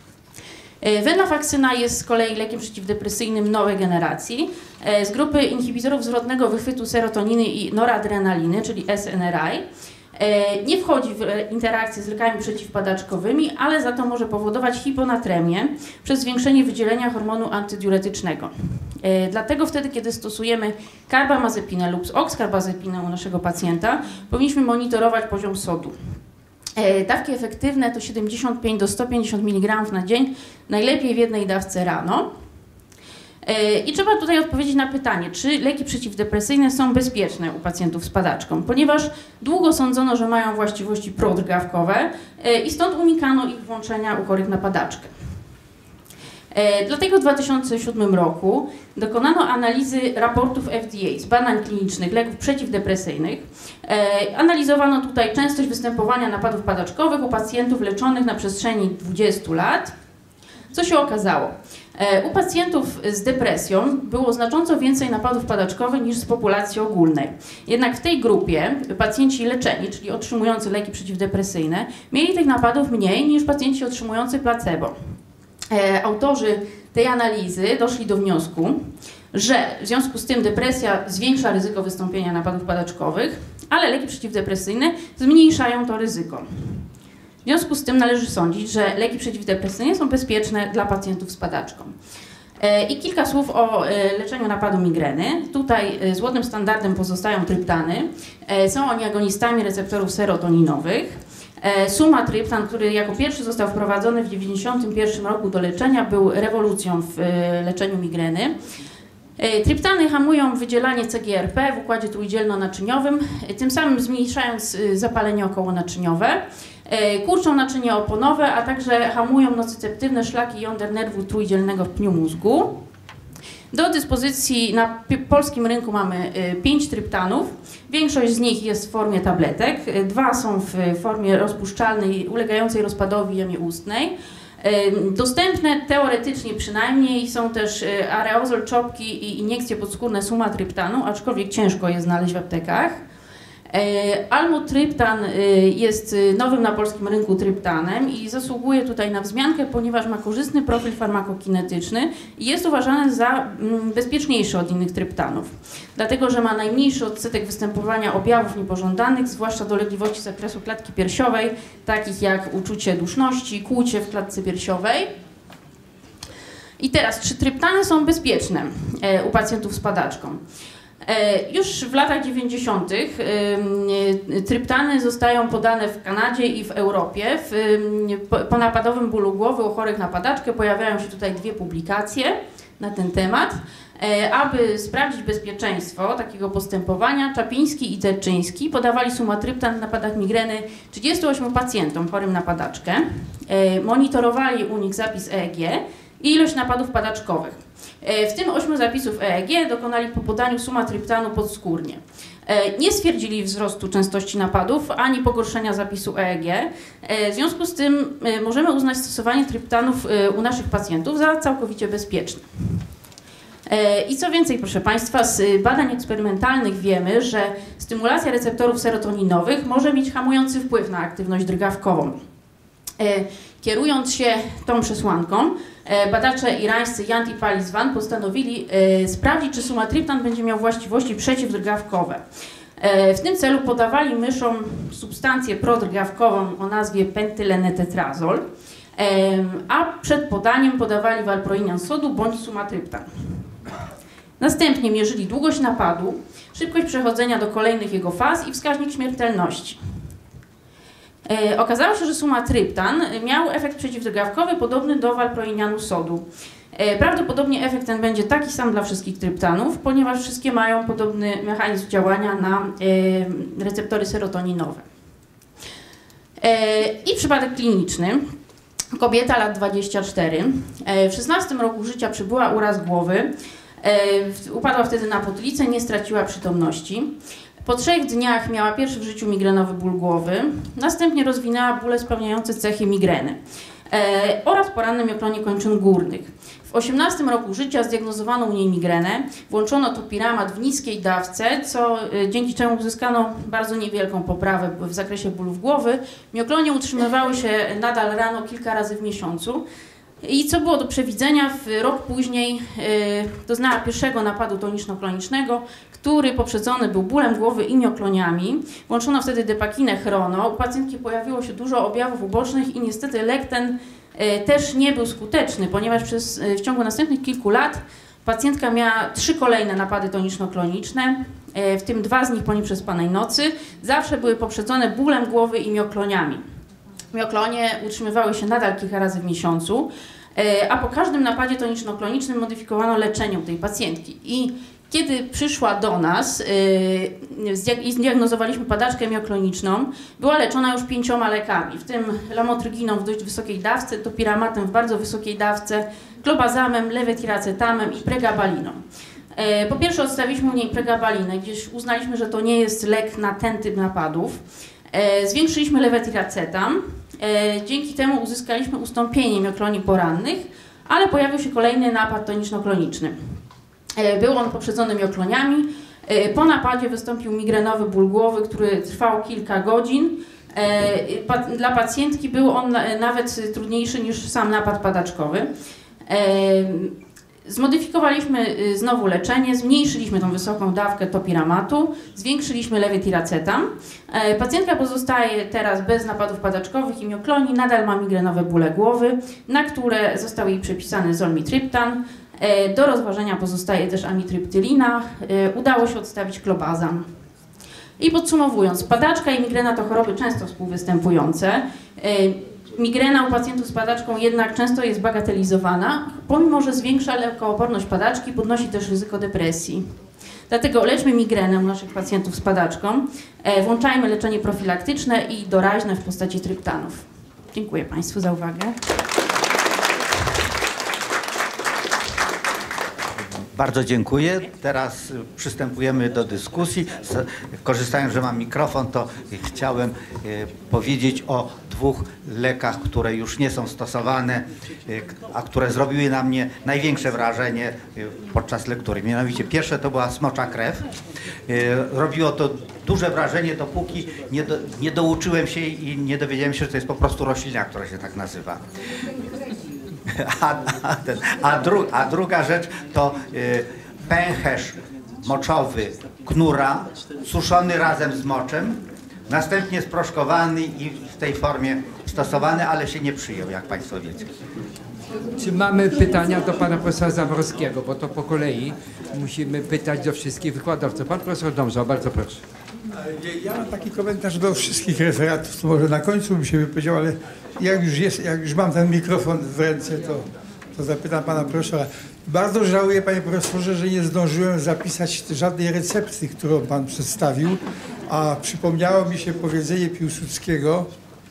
Venlafaxyna jest z kolei lekiem przeciwdepresyjnym nowej generacji z grupy inhibitorów zwrotnego wychwytu serotoniny i noradrenaliny, czyli SNRI. Nie wchodzi w interakcję z lekami przeciwpadaczkowymi, ale za to może powodować hiponatremię przez zwiększenie wydzielenia hormonu antydiuretycznego. Dlatego wtedy, kiedy stosujemy karbamazepinę lub oxkarbazepinę u naszego pacjenta, powinniśmy monitorować poziom sodu. Dawki efektywne to 75 do 150 mg na dzień, najlepiej w jednej dawce rano. I trzeba tutaj odpowiedzieć na pytanie, czy leki przeciwdepresyjne są bezpieczne u pacjentów z padaczką, ponieważ długo sądzono, że mają właściwości prodrgawkowe i stąd unikano ich włączenia u chorych na padaczkę. Dlatego w 2007 roku dokonano analizy raportów FDA z badań klinicznych leków przeciwdepresyjnych. Analizowano tutaj częstość występowania napadów padaczkowych u pacjentów leczonych na przestrzeni 20 lat. Co się okazało? U pacjentów z depresją było znacząco więcej napadów padaczkowych niż z populacji ogólnej. Jednak w tej grupie pacjenci leczeni, czyli otrzymujący leki przeciwdepresyjne, mieli tych napadów mniej niż pacjenci otrzymujący placebo. Autorzy tej analizy doszli do wniosku, że w związku z tym depresja zwiększa ryzyko wystąpienia napadów padaczkowych, ale leki przeciwdepresyjne zmniejszają to ryzyko. W związku z tym należy sądzić, że leki przeciwdepresyjne są bezpieczne dla pacjentów z padaczką. I kilka słów o leczeniu napadu migreny. Tutaj złotym standardem pozostają tryptany. Są oni agonistami receptorów serotoninowych. Sumatryptan, który jako pierwszy został wprowadzony w 1991 roku do leczenia, był rewolucją w leczeniu migreny. Tryptany hamują wydzielanie CGRP w układzie trójdzielno-naczyniowym, tym samym zmniejszając zapalenie okołonaczyniowe. Kurczą naczynie oponowe, a także hamują nocyceptywne szlaki jąder nerwu trójdzielnego w pniu mózgu. Do dyspozycji na polskim rynku mamy 5 tryptanów. Większość z nich jest w formie tabletek. 2 są w formie rozpuszczalnej, ulegającej rozpadowi w jamie ustnej. Dostępne teoretycznie przynajmniej są też areozol, czopki i iniekcje podskórne sumatryptanu, aczkolwiek ciężko je znaleźć w aptekach. Almotryptan jest nowym na polskim rynku tryptanem i zasługuje tutaj na wzmiankę, ponieważ ma korzystny profil farmakokinetyczny i jest uważany za bezpieczniejszy od innych tryptanów. Dlatego, że ma najmniejszy odsetek występowania objawów niepożądanych, zwłaszcza dolegliwości z zakresu klatki piersiowej, takich jak uczucie duszności, kłucie w klatce piersiowej. I teraz, czy tryptany są bezpieczne u pacjentów z padaczką? Już w latach 90. tryptany zostają podane w Kanadzie i w Europie. Po napadowym bólu głowy u chorych na padaczkę pojawiają się tutaj 2 publikacje na ten temat. Aby sprawdzić bezpieczeństwo takiego postępowania, Czapiński i Terczyński podawali sumatryptan w napadach migreny 38 pacjentom chorym na padaczkę. Monitorowali u nich zapis EEG i ilość napadów padaczkowych. W tym 8 zapisów EEG dokonali po podaniu sumatryptanu podskórnie. Nie stwierdzili wzrostu częstości napadów ani pogorszenia zapisu EEG. W związku z tym możemy uznać stosowanie tryptanów u naszych pacjentów za całkowicie bezpieczne. I co więcej, proszę Państwa, z badań eksperymentalnych wiemy, że stymulacja receptorów serotoninowych może mieć hamujący wpływ na aktywność drgawkową. Kierując się tą przesłanką, badacze irańscy Jant i Palizvan postanowili sprawdzić, czy sumatryptan będzie miał właściwości przeciwdrgawkowe. W tym celu podawali myszom substancję prodrgawkową o nazwie pentylenetetrazol, a przed podaniem podawali valproinian sodu bądź sumatryptan. Następnie mierzyli długość napadu, szybkość przechodzenia do kolejnych jego faz i wskaźnik śmiertelności. Okazało się, że sumatryptan miał efekt przeciwdrgawkowy podobny do valproinianu sodu. Prawdopodobnie efekt ten będzie taki sam dla wszystkich tryptanów, ponieważ wszystkie mają podobny mechanizm działania na receptory serotoninowe. I przypadek kliniczny. Kobieta, lat 24. W 16 roku życia przybyła uraz głowy. Upadła wtedy na potylicę, nie straciła przytomności. Po 3 dniach miała pierwszy w życiu migrenowy ból głowy, następnie rozwinęła bóle spełniające cechy migreny oraz poranne mioklonie kończyn górnych. W 18 roku życia zdiagnozowano u niej migrenę, włączono topiramat w niskiej dawce, dzięki czemu uzyskano bardzo niewielką poprawę w zakresie bólów głowy. Mioklonie utrzymywały się nadal rano kilka razy w miesiącu. I co było do przewidzenia, rok później doznała pierwszego napadu toniczno-klonicznego, który poprzedzony był bólem głowy i miokloniami. Włączono wtedy depakinę chrono. U pacjentki pojawiło się dużo objawów ubocznych i niestety lek ten też nie był skuteczny, ponieważ w ciągu następnych kilku lat pacjentka miała 3 kolejne napady toniczno-kloniczne, w tym 2 z nich po nieprzespanej nocy. Zawsze były poprzedzone bólem głowy i miokloniami. Mioklonie utrzymywały się nadal kilka razy w miesiącu. a po każdym napadzie toniczno-klonicznym modyfikowano leczenie u tej pacjentki. I kiedy przyszła do nas i zdiagnozowaliśmy padaczkę miokloniczną, była leczona już 5 lekami, w tym lamotryginą w dość wysokiej dawce, topiramatem w bardzo wysokiej dawce, klobazamem, lewetiracetamem i pregabaliną. Po pierwsze odstawiliśmy u niej pregabalinę, gdzieś uznaliśmy, że to nie jest lek na ten typ napadów. Zwiększyliśmy lewetiracetam, dzięki temu uzyskaliśmy ustąpienie mioklonii porannych, ale pojawił się kolejny napad toniczno-kloniczny. Był on poprzedzony miokloniami. Po napadzie wystąpił migrenowy ból głowy, który trwał kilka godzin. Dla pacjentki był on nawet trudniejszy niż sam napad padaczkowy. Zmodyfikowaliśmy znowu leczenie, zmniejszyliśmy tą wysoką dawkę topiramatu, zwiększyliśmy lewetiracetam. Pacjentka pozostaje teraz bez napadów padaczkowych i mioklonii, nadal ma migrenowe bóle głowy, na które został jej przepisany zolmitryptan. Do rozważenia pozostaje też amitriptylina. Udało się odstawić klobazam. I podsumowując, padaczka i migrena to choroby często współwystępujące. Migrena u pacjentów z padaczką jednak często jest bagatelizowana, pomimo że zwiększa lekooporność padaczki, podnosi też ryzyko depresji. Dlatego leczmy migrenę u naszych pacjentów z padaczką, włączajmy leczenie profilaktyczne i doraźne w postaci tryptanów. Dziękuję Państwu za uwagę. Bardzo dziękuję. Teraz przystępujemy do dyskusji. Korzystając, że mam mikrofon, to chciałem powiedzieć o 2 lekach, które już nie są stosowane, a które zrobiły na mnie największe wrażenie podczas lektury. Mianowicie pierwsze to była smocza krew. Robiło to duże wrażenie, dopóki nie douczyłem się i nie dowiedziałem się, że to jest po prostu roślina, która się tak nazywa. A druga rzecz to pęcherz moczowy knura, suszony razem z moczem, następnie sproszkowany i w tej formie stosowany, ale się nie przyjął, jak Państwo wiecie. Czy mamy pytania do pana profesora Zaborskiego, bo to po kolei musimy pytać do wszystkich wykładowców. Pan profesor Domżał, bardzo proszę. Ja mam taki komentarz do wszystkich referatów, to może na końcu bym się wypowiedział, ale jak już mam ten mikrofon w ręce, to zapytam pana profesora. Bardzo żałuję, panie profesorze, że nie zdążyłem zapisać żadnej recepty, którą pan przedstawił, a przypomniało mi się powiedzenie Piłsudskiego,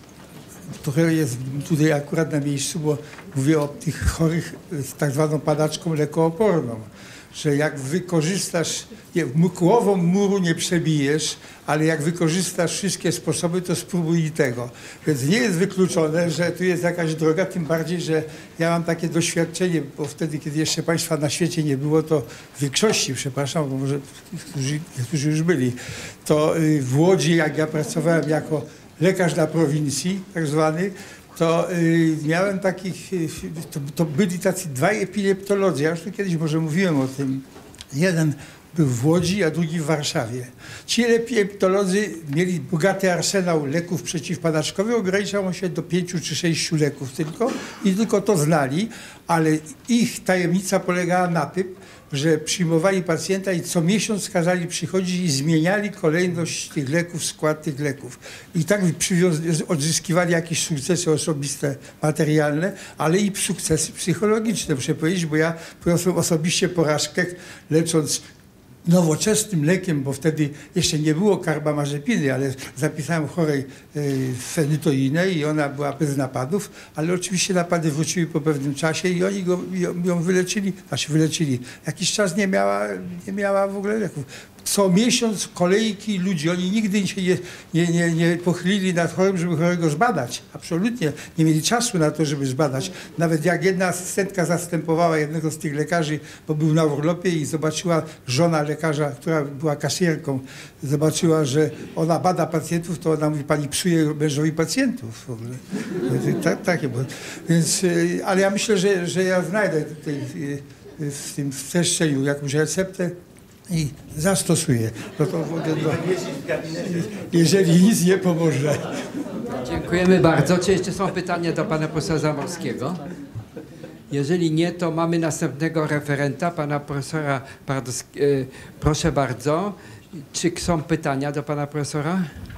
które jest tutaj akurat na miejscu, bo mówię o tych chorych z tak zwaną padaczką lekooporną, że jak wykorzystasz, głową muru nie przebijesz, ale jak wykorzystasz wszystkie sposoby, to spróbuj i tego. Więc nie jest wykluczone, że tu jest jakaś droga, tym bardziej, że ja mam takie doświadczenie, bo wtedy, kiedy jeszcze państwa na świecie nie było, to w większości, przepraszam, bo może niektórzy już byli, to w Łodzi, jak ja pracowałem jako lekarz na prowincji, tak zwany, to miałem takich, to byli tacy 2 epileptolodzy, ja już tu kiedyś może mówiłem o tym. Jeden był w Łodzi, a drugi w Warszawie. Ci epileptolodzy mieli bogaty arsenał leków przeciwpadaczkowych, ograniczał się do 5 czy 6 leków tylko i tylko to znali, ale ich tajemnica polegała na tym, że przyjmowali pacjenta i co miesiąc kazali przychodzić i zmieniali kolejność tych leków, skład tych leków. I tak odzyskiwali jakieś sukcesy osobiste, materialne, ale i sukcesy psychologiczne, muszę powiedzieć, bo ja poniosłem osobiście porażkę, lecząc nowoczesnym lekiem, bo wtedy jeszcze nie było karbamazepiny, ale zapisałem chorej fenytoinę i ona była bez napadów, ale oczywiście napady wróciły po pewnym czasie i oni ją wyleczyli, Jakiś czas nie miała w ogóle leków. Co miesiąc kolejki ludzi, oni nigdy się nie pochylili nad chorym, żeby chorego zbadać. Absolutnie. Nie mieli czasu na to, żeby zbadać. Nawet jak jedna asystentka zastępowała jednego z tych lekarzy, bo był na urlopie i zobaczyła żona lekarza, która była kasjerką, zobaczyła, że ona bada pacjentów, to ona mówi, pani psuje mężowi pacjentów. W ogóle. Takie było. Więc, ale ja myślę, że ja znajdę tutaj w tym streszczeniu jakąś receptę i zastosuję. Jeżeli nic nie pomoże. Dziękujemy bardzo. Czy jeszcze są pytania do pana profesora Zaborskiego? Jeżeli nie, to mamy następnego referenta, pana profesora Bardowskiego. Proszę bardzo. Czy są pytania do pana profesora?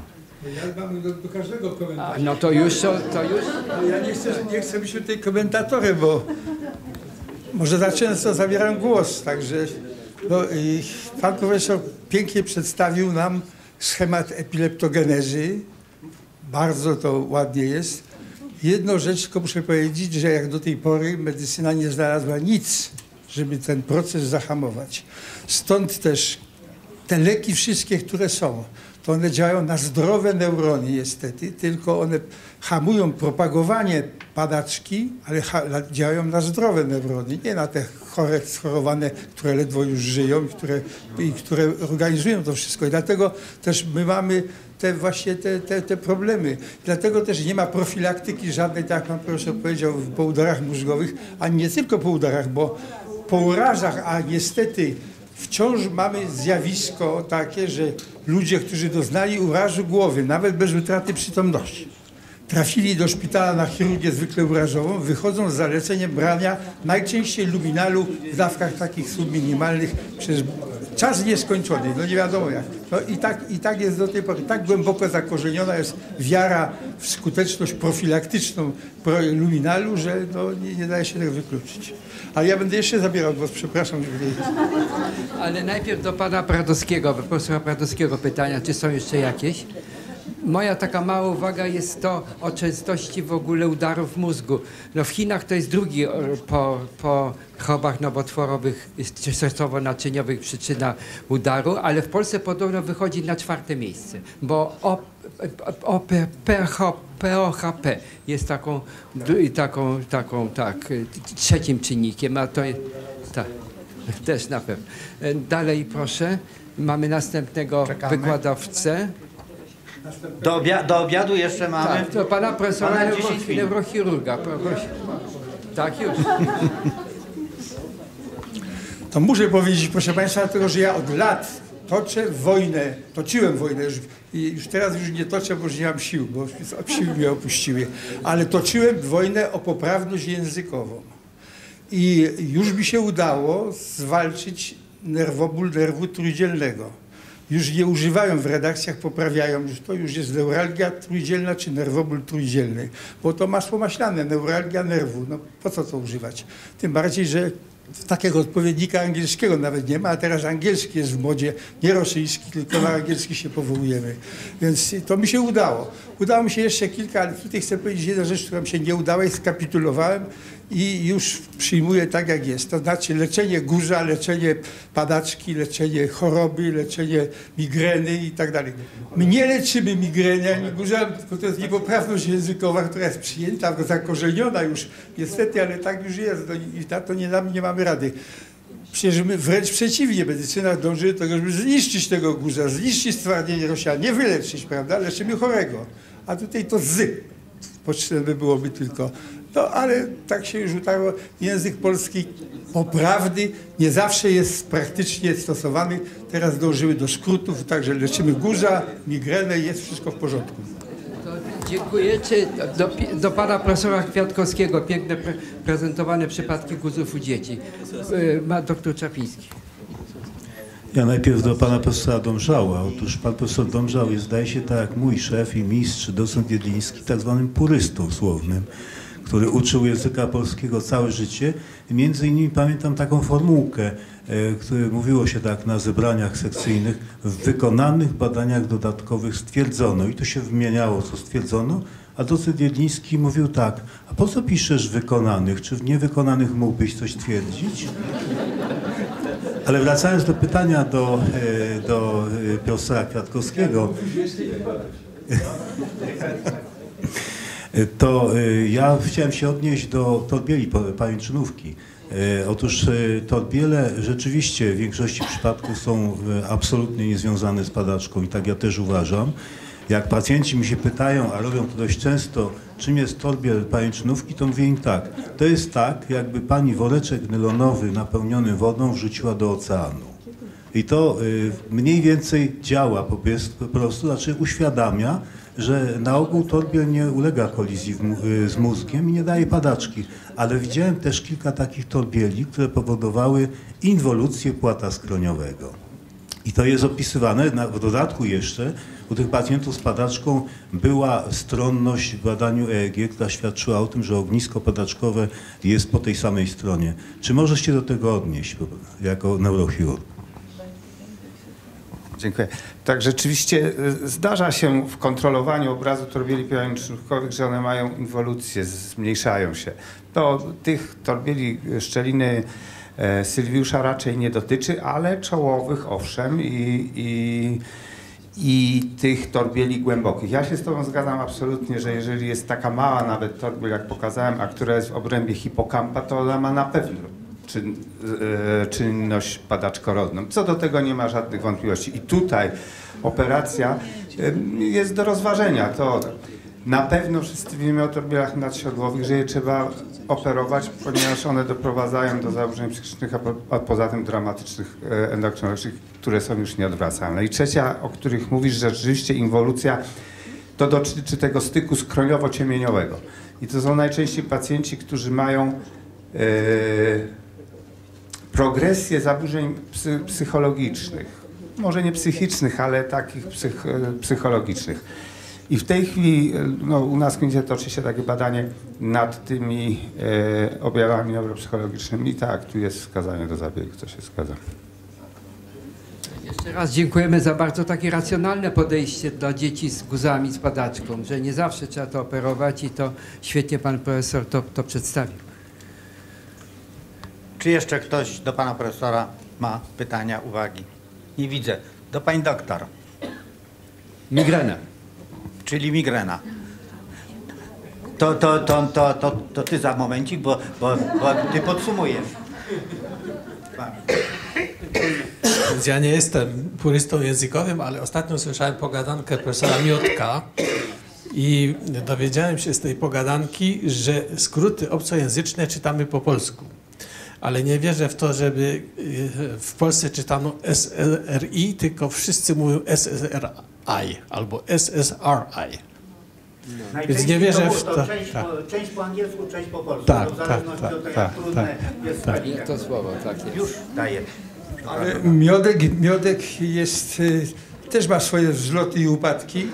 Ja mam do każdego komentarza. No to już. No ja nie chcę być tutaj komentatorem, bo może za często zabieram głos, także no, pan profesor pięknie przedstawił nam schemat epileptogenezy. Bardzo to ładnie jest. Jedną rzecz tylko muszę powiedzieć, że jak do tej pory medycyna nie znalazła nic, żeby ten proces zahamować. Stąd też te leki wszystkie, które są, to one działają na zdrowe neurony niestety, tylko one hamują propagowanie padaczki, ale działają na zdrowe neurony, nie na te chore, schorowane, które ledwo już żyją i które organizują to wszystko. I dlatego też my mamy te problemy. Dlatego też nie ma profilaktyki żadnej, tak jak pan profesor powiedział, po udarach mózgowych, a nie tylko po udarach, bo po urażach, a niestety wciąż mamy zjawisko takie, że ludzie, którzy doznali urazu głowy, nawet bez utraty przytomności, trafili do szpitala na chirurgię zwykle urażową, wychodzą z zaleceniem brania najczęściej luminalu w dawkach takich subminimalnych przez czas nieskończony, no nie wiadomo jak. No i tak jest do tej pory, tak głęboko zakorzeniona jest wiara w skuteczność profilaktyczną luminalu, że no, nie daje się tego wykluczyć. Ale ja będę jeszcze zabierał głos, przepraszam. Ale najpierw do pana Pradowskiego, profesora Pradowskiego pytania, czy są jeszcze jakieś? Moja taka mała uwaga jest to o częstości w ogóle udarów mózgu. No w Chinach to jest drugi po chorobach nowotworowych czy sercowo-naczyniowych przyczyna udaru, ale w Polsce podobno wychodzi na 4. miejsce, bo POHP jest taką 3. czynnikiem, a to jest tak, też na pewno. Dalej proszę, mamy następnego wykładowcę. Do obiadu jeszcze mamy. Tak, to pana profesora Pana 10 minut. neurochirurga. Proszę. Tak, już. To muszę powiedzieć, proszę państwa, dlatego że ja od lat toczyłem wojnę już teraz już nie toczę, bo już nie mam sił, bo siły mnie opuściły, ale toczyłem wojnę o poprawność językową. I już mi się udało zwalczyć nerwoból nerwu trójdzielnego. Już je używają w redakcjach, poprawiają, że to już jest neuralgia trójdzielna czy nerwoból trójdzielny, bo to masło maślane, neuralgia nerwu, no po co to używać? Tym bardziej, że takiego odpowiednika angielskiego nawet nie ma, a teraz angielski jest w modzie, nie rosyjski, tylko na angielski się powołujemy. Więc to mi się udało. Udało mi się jeszcze kilka, ale tutaj chcę powiedzieć jedną rzecz, która mi się nie udała i skapitulowałem i już przyjmuję tak, jak jest. To znaczy leczenie guzza, leczenie padaczki, leczenie choroby, leczenie migreny i tak dalej. My nie leczymy migreny ani guzza, tylko to jest niepoprawność językowa, która jest przyjęta, zakorzeniona już niestety, ale tak już jest i na to nie mamy rady. Przecież my wręcz przeciwnie, medycyna dąży do tego, żeby zniszczyć tego guzza, zniszczyć stwardnienie rozsiane, nie wyleczyć, prawda? Leczymy chorego. A tutaj to potrzebne byłoby tylko. No ale tak się już utarło. Język polski poprawny nie zawsze jest praktycznie stosowany. Teraz dążymy do skrótów, także leczymy guzza, migrenę i jest wszystko w porządku. Dziękuję. Czy do pana profesora Kwiatkowskiego, piękne prezentowane przypadki guzów u dzieci. Ma doktor Czapiński. Ja najpierw do pana profesora Domżała. Otóż pan profesor Domżał jest, zdaje się, tak jak mój szef i mistrz, docent Jedliński, tak zwanym purystą słownym, który uczył języka polskiego całe życie. I między innymi pamiętam taką formułkę, której mówiło się tak na zebraniach sekcyjnych: w wykonanych badaniach dodatkowych stwierdzono, i to się wymieniało, co stwierdzono, a docent Jedliński mówił tak: a po co piszesz wykonanych? Czy w niewykonanych mógłbyś coś twierdzić? Ale wracając do pytania do profesora Kwiatkowskiego, to ja chciałem się odnieść do torbieli pajęczynówki. Otóż torbiele rzeczywiście w większości przypadków są absolutnie niezwiązane z padaczką i tak ja też uważam. Jak pacjenci mi się pytają, a robią to dość często, czym jest torbiel pajęczynówki, to mówię im tak: to jest tak, jakby pani woreczek nylonowy napełniony wodą wrzuciła do oceanu. I to mniej więcej działa po prostu, znaczy uświadamia, że na ogół torbiel nie ulega kolizji z mózgiem i nie daje padaczki. Ale widziałem też kilka takich torbieli, które powodowały inwolucję płata skroniowego. I to jest opisywane w dodatku jeszcze U tych pacjentów z padaczką była stronność w badaniu EEG, która świadczyła o tym, że ognisko padaczkowe jest po tej samej stronie. Czy możesz się do tego odnieść jako neurochirurg? Dziękuję. Tak, rzeczywiście zdarza się w kontrolowaniu obrazu torbieli pojemniczynówkowych, że one mają inwolucję, zmniejszają się. To tych torbieli szczeliny Sylwiusza raczej nie dotyczy, ale czołowych owszem i tych torbieli głębokich. Ja się z Tobą zgadzam absolutnie, że jeżeli jest taka mała nawet torbiel, jak pokazałem, a która jest w obrębie hipokampa, to ona ma na pewno czynność padaczkorodną. Co do tego nie ma żadnych wątpliwości. I tutaj operacja jest do rozważenia. To na pewno wszyscy wiemy o torbielach nadsiodłowych, że je trzeba operować, ponieważ one doprowadzają do zaburzeń psychicznych, a poza tym dramatycznych endokrinologicznych, które są już nieodwracalne. I trzecia, o których mówisz, że rzeczywiście inwolucja, to dotyczy tego styku skroniowo-ciemieniowego. I to są najczęściej pacjenci, którzy mają progresję zaburzeń psychologicznych, może nie psychicznych, ale takich psychologicznych. I w tej chwili u nas w klinice toczy się takie badanie nad tymi objawami neuropsychologicznymi. I tak, tu jest wskazanie do zabiegu, to się zgadza. Jeszcze raz dziękujemy za bardzo takie racjonalne podejście dla dzieci z guzami, z padaczką, że nie zawsze trzeba to operować i to świetnie pan profesor to przedstawił. Czy jeszcze ktoś do pana profesora ma pytania, uwagi? Nie widzę. Do pani doktor. Migrena. Czyli migrena. To ty za momencik, bo ty podsumujesz. Więc ja nie jestem purystą językowym, ale ostatnio słyszałem pogadankę profesora Miotka i dowiedziałem się z tej pogadanki, że skróty obcojęzyczne czytamy po polsku. Ale nie wierzę w to, żeby w Polsce czytano SRI, tylko wszyscy mówią SSRI albo SSRI. Więc nie wierzę w to. Część po angielsku, część po polsku. Tak, w zależności od tego, jak trudne jest To słowo, tak jest. Już daję. Ale miodek jest, też ma swoje wzloty i upadki.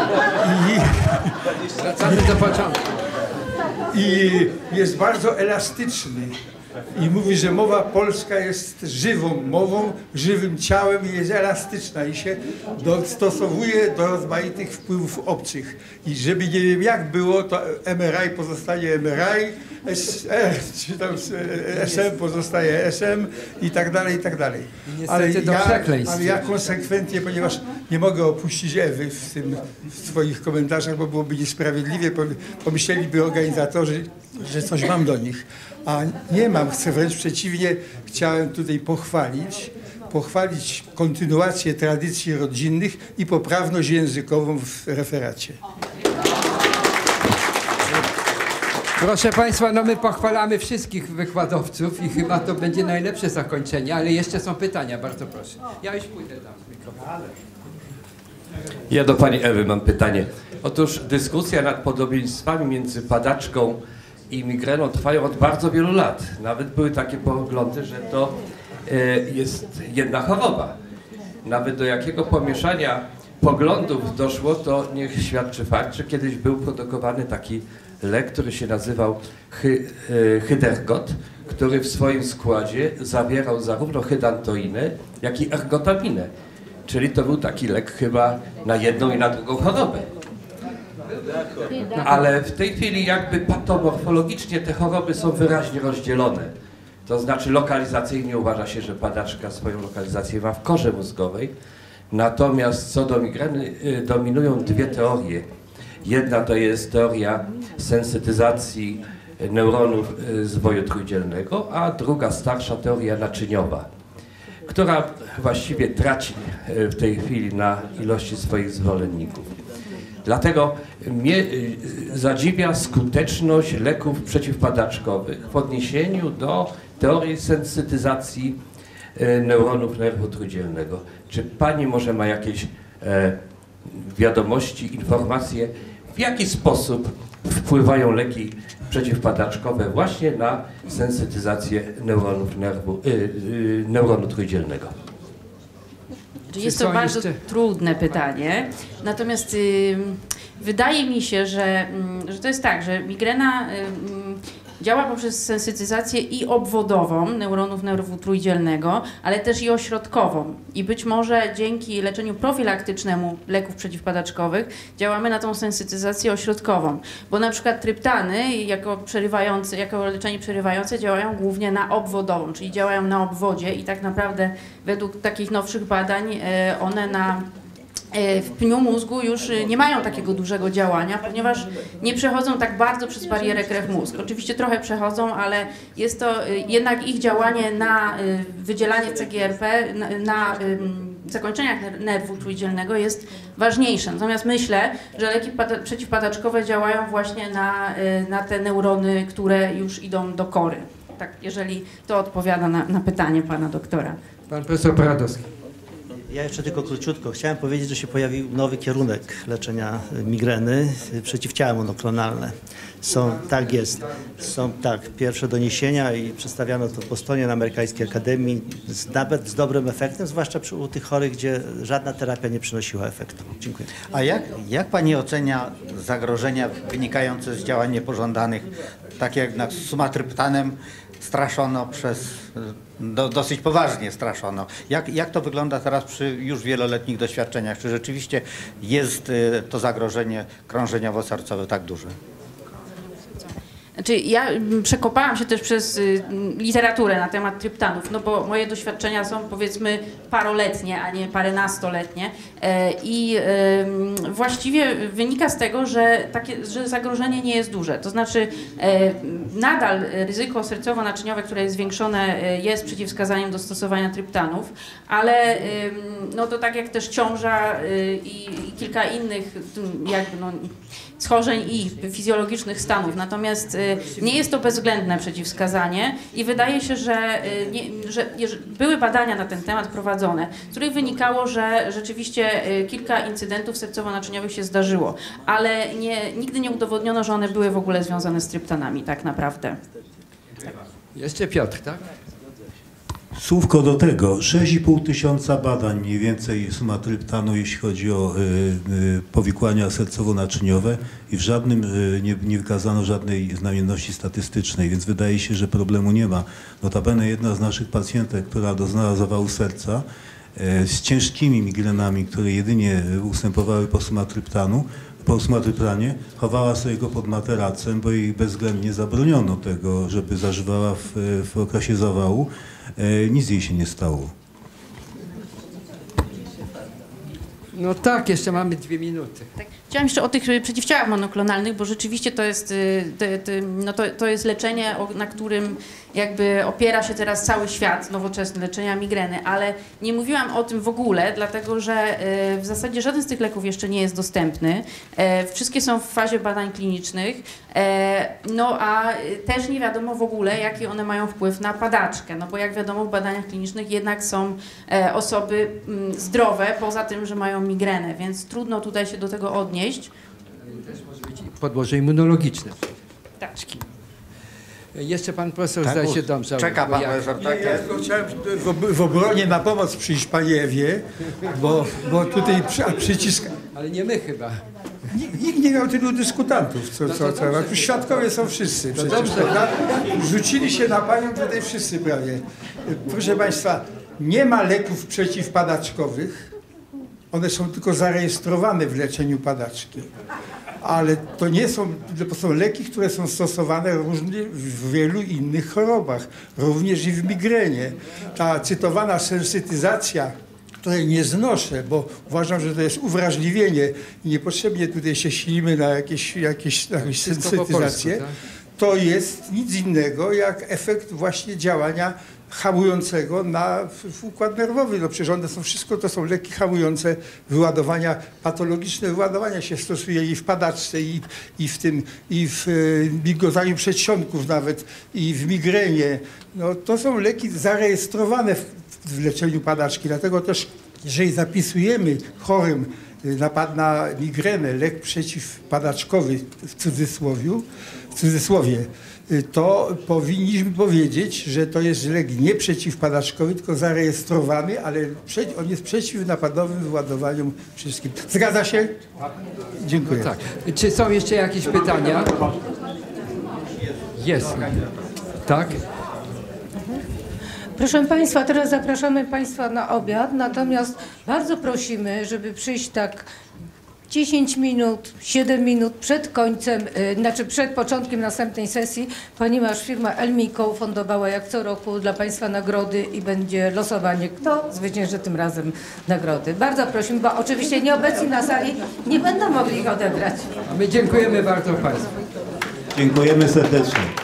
Wracamy do początku. I jest bardzo elastyczny. I mówi, że mowa polska jest żywą mową, żywym ciałem i jest elastyczna i się dostosowuje do rozmaitych wpływów obcych. I żeby nie wiem jak było, to MRI pozostaje MRI, czy tam SM pozostaje SM i tak dalej, i tak dalej. Ale ja konsekwentnie, ponieważ nie mogę opuścić Ewy w swoich komentarzach, bo byłoby niesprawiedliwie, pomyśleliby organizatorzy, że coś mam do nich. A nie mam, chcę wręcz przeciwnie, chciałem tutaj pochwalić kontynuację tradycji rodzinnych i poprawność językową w referacie. Proszę Państwa, no my pochwalamy wszystkich wykładowców i chyba to będzie najlepsze zakończenie, ale jeszcze są pytania, bardzo proszę. Ja już pójdę tam z mikrofonem. Ja do pani Ewy mam pytanie. Otóż dyskusja nad podobieństwami między padaczką i migreną trwają od bardzo wielu lat. Nawet były takie poglądy, że to jest jedna choroba. Nawet do jakiego pomieszania poglądów doszło, to niech świadczy fakt, że kiedyś był produkowany taki lek, który się nazywał Hydergot, który w swoim składzie zawierał zarówno hydantoinę, jak i ergotaminę. Czyli to był taki lek chyba na jedną i na drugą chorobę. Ale w tej chwili jakby patomorfologicznie te choroby są wyraźnie rozdzielone. To znaczy lokalizacyjnie uważa się, że padaczka swoją lokalizację ma w korze mózgowej. Natomiast co do migreny dominują dwie teorie. Jedna to jest teoria sensytyzacji neuronów zwoju trójdzielnego, a druga starsza teoria naczyniowa, która właściwie traci w tej chwili na ilości swoich zwolenników. Dlatego mnie zadziwia skuteczność leków przeciwpadaczkowych w odniesieniu do teorii sensytyzacji neuronów nerwu trójdzielnego. Czy pani może ma jakieś wiadomości, informacje, w jaki sposób wpływają leki przeciwpadaczkowe właśnie na sensytyzację neuronu trójdzielnego? Jest to bardzo trudne pytanie, natomiast wydaje mi się, że to jest tak, że migrena działa poprzez sensytyzację i obwodową neuronów nerwu trójdzielnego, ale też i ośrodkową. I być może dzięki leczeniu profilaktycznemu leków przeciwpadaczkowych działamy na tą sensytyzację ośrodkową. Bo na przykład tryptany jako leczenie przerywające działają głównie na obwodową, czyli działają na obwodzie i tak naprawdę według takich nowszych badań one w pniu mózgu już nie mają takiego dużego działania, ponieważ nie przechodzą tak bardzo przez barierę krew-mózg. Oczywiście trochę przechodzą, ale jest to jednak ich działanie na wydzielanie CGRP, na zakończeniach nerwu trójdzielnego jest ważniejsze. Natomiast myślę, że leki przeciwpadaczkowe działają właśnie na te neurony, które już idą do kory. Tak, jeżeli to odpowiada na pytanie pana doktora. Pan profesor Paradowski. Ja jeszcze tylko króciutko. Chciałem powiedzieć, że się pojawił nowy kierunek leczenia migreny, przeciwciała monoklonalne. Są pierwsze doniesienia i przedstawiano to w Bostonie na Amerykańskiej Akademii, nawet z dobrym efektem, zwłaszcza u tych chorych, gdzie żadna terapia nie przynosiła efektu. Dziękuję. A jak pani ocenia zagrożenia wynikające z działań niepożądanych, takie jak nad sumatryptanem straszono dosyć poważnie straszono. Jak to wygląda teraz przy już wieloletnich doświadczeniach? Czy rzeczywiście jest to zagrożenie krążeniowo-sercowe tak duże? Znaczy, ja przekopałam się też przez literaturę na temat tryptanów, no bo moje doświadczenia są powiedzmy paroletnie, a nie paręnastoletnie i właściwie wynika z tego, że zagrożenie nie jest duże. To znaczy nadal ryzyko sercowo-naczyniowe, które jest zwiększone, jest przeciwwskazaniem do stosowania tryptanów, ale no to tak jak też ciąża i kilka innych schorzeń i fizjologicznych stanów. Natomiast nie jest to bezwzględne przeciwwskazanie i wydaje się, że były badania na ten temat prowadzone, z których wynikało, że rzeczywiście kilka incydentów sercowo-naczyniowych się zdarzyło, ale nigdy nie udowodniono, że one były w ogóle związane z tryptanami tak naprawdę. Jeszcze Piotr, tak? Słówko do tego. 6,5 tysiąca badań mniej więcej sumatryptanu, jeśli chodzi o powikłania sercowo-naczyniowe i w żadnym nie wykazano żadnej znamienności statystycznej, więc wydaje się, że problemu nie ma. Notabene jedna z naszych pacjentek, która doznała zawału serca z ciężkimi migrenami, które jedynie ustępowały po sumatryptanie, chowała sobie go pod materacem, bo jej bezwzględnie zabroniono tego, żeby zażywała w okresie zawału. Nic jej się nie stało. No tak, jeszcze mamy 2 minuty. Tak. Chciałam jeszcze o tych przeciwciałach monoklonalnych, bo rzeczywiście to jest leczenie, na którym jakby opiera się teraz cały świat nowoczesny leczenia migreny, ale nie mówiłam o tym w ogóle, dlatego że w zasadzie żaden z tych leków jeszcze nie jest dostępny. Wszystkie są w fazie badań klinicznych, no a też nie wiadomo w ogóle, jaki one mają wpływ na padaczkę, no bo jak wiadomo w badaniach klinicznych jednak są osoby zdrowe, poza tym, że mają migrenę, więc trudno tutaj się do tego odnieść. Też może być podłoże immunologiczne. Tak. Jeszcze pan profesor zdaje się dobrze. Czeka pan profesor, tak? Ja tylko chciałem w obronie na pomoc przyjść pani Ewie, bo tutaj przycisk... Ale nie my chyba. Nikt nie miał tylu dyskutantów, tu świadkowie są wszyscy przecież, prawda? Rzucili się na panią tutaj wszyscy prawie. Proszę państwa, nie ma leków przeciwpadaczkowych, one są tylko zarejestrowane w leczeniu padaczki. Ale to nie są, to są leki, które są stosowane w wielu innych chorobach, również i w migrenie. Ta cytowana sensytyzacja, której nie znoszę, bo uważam, że to jest uwrażliwienie i niepotrzebnie tutaj się silimy na jakieś sensytyzacje, tak? To jest nic innego jak efekt właśnie działania hamującego na układ nerwowy. No przecież one są wszystko, to są leki hamujące wyładowania, patologiczne wyładowania się stosuje i w padaczce, i w migotaniu przedsionków nawet, i w migrenie. No to są leki zarejestrowane w leczeniu padaczki, dlatego też jeżeli zapisujemy chorym napad na migrenę, lek przeciwpadaczkowy w cudzysłowie, to powinniśmy powiedzieć, że to jest lek nie przeciwpadaczkowy, tylko zarejestrowany, ale on jest przeciwnapadowym wyładowaniom wszystkim. Zgadza się? Dziękuję. Tak. Czy są jeszcze jakieś pytania? Jest. Tak? Proszę Państwa, teraz zapraszamy Państwa na obiad, natomiast bardzo prosimy, żeby przyjść tak 10 minut, 7 minut przed końcem, przed początkiem następnej sesji, ponieważ firma Elmiko ufundowała jak co roku dla Państwa nagrody i będzie losowanie, kto zwycięży tym razem nagrody. Bardzo prosimy, bo oczywiście nieobecni na sali nie będą mogli ich odebrać. My dziękujemy bardzo Państwu. Dziękujemy serdecznie.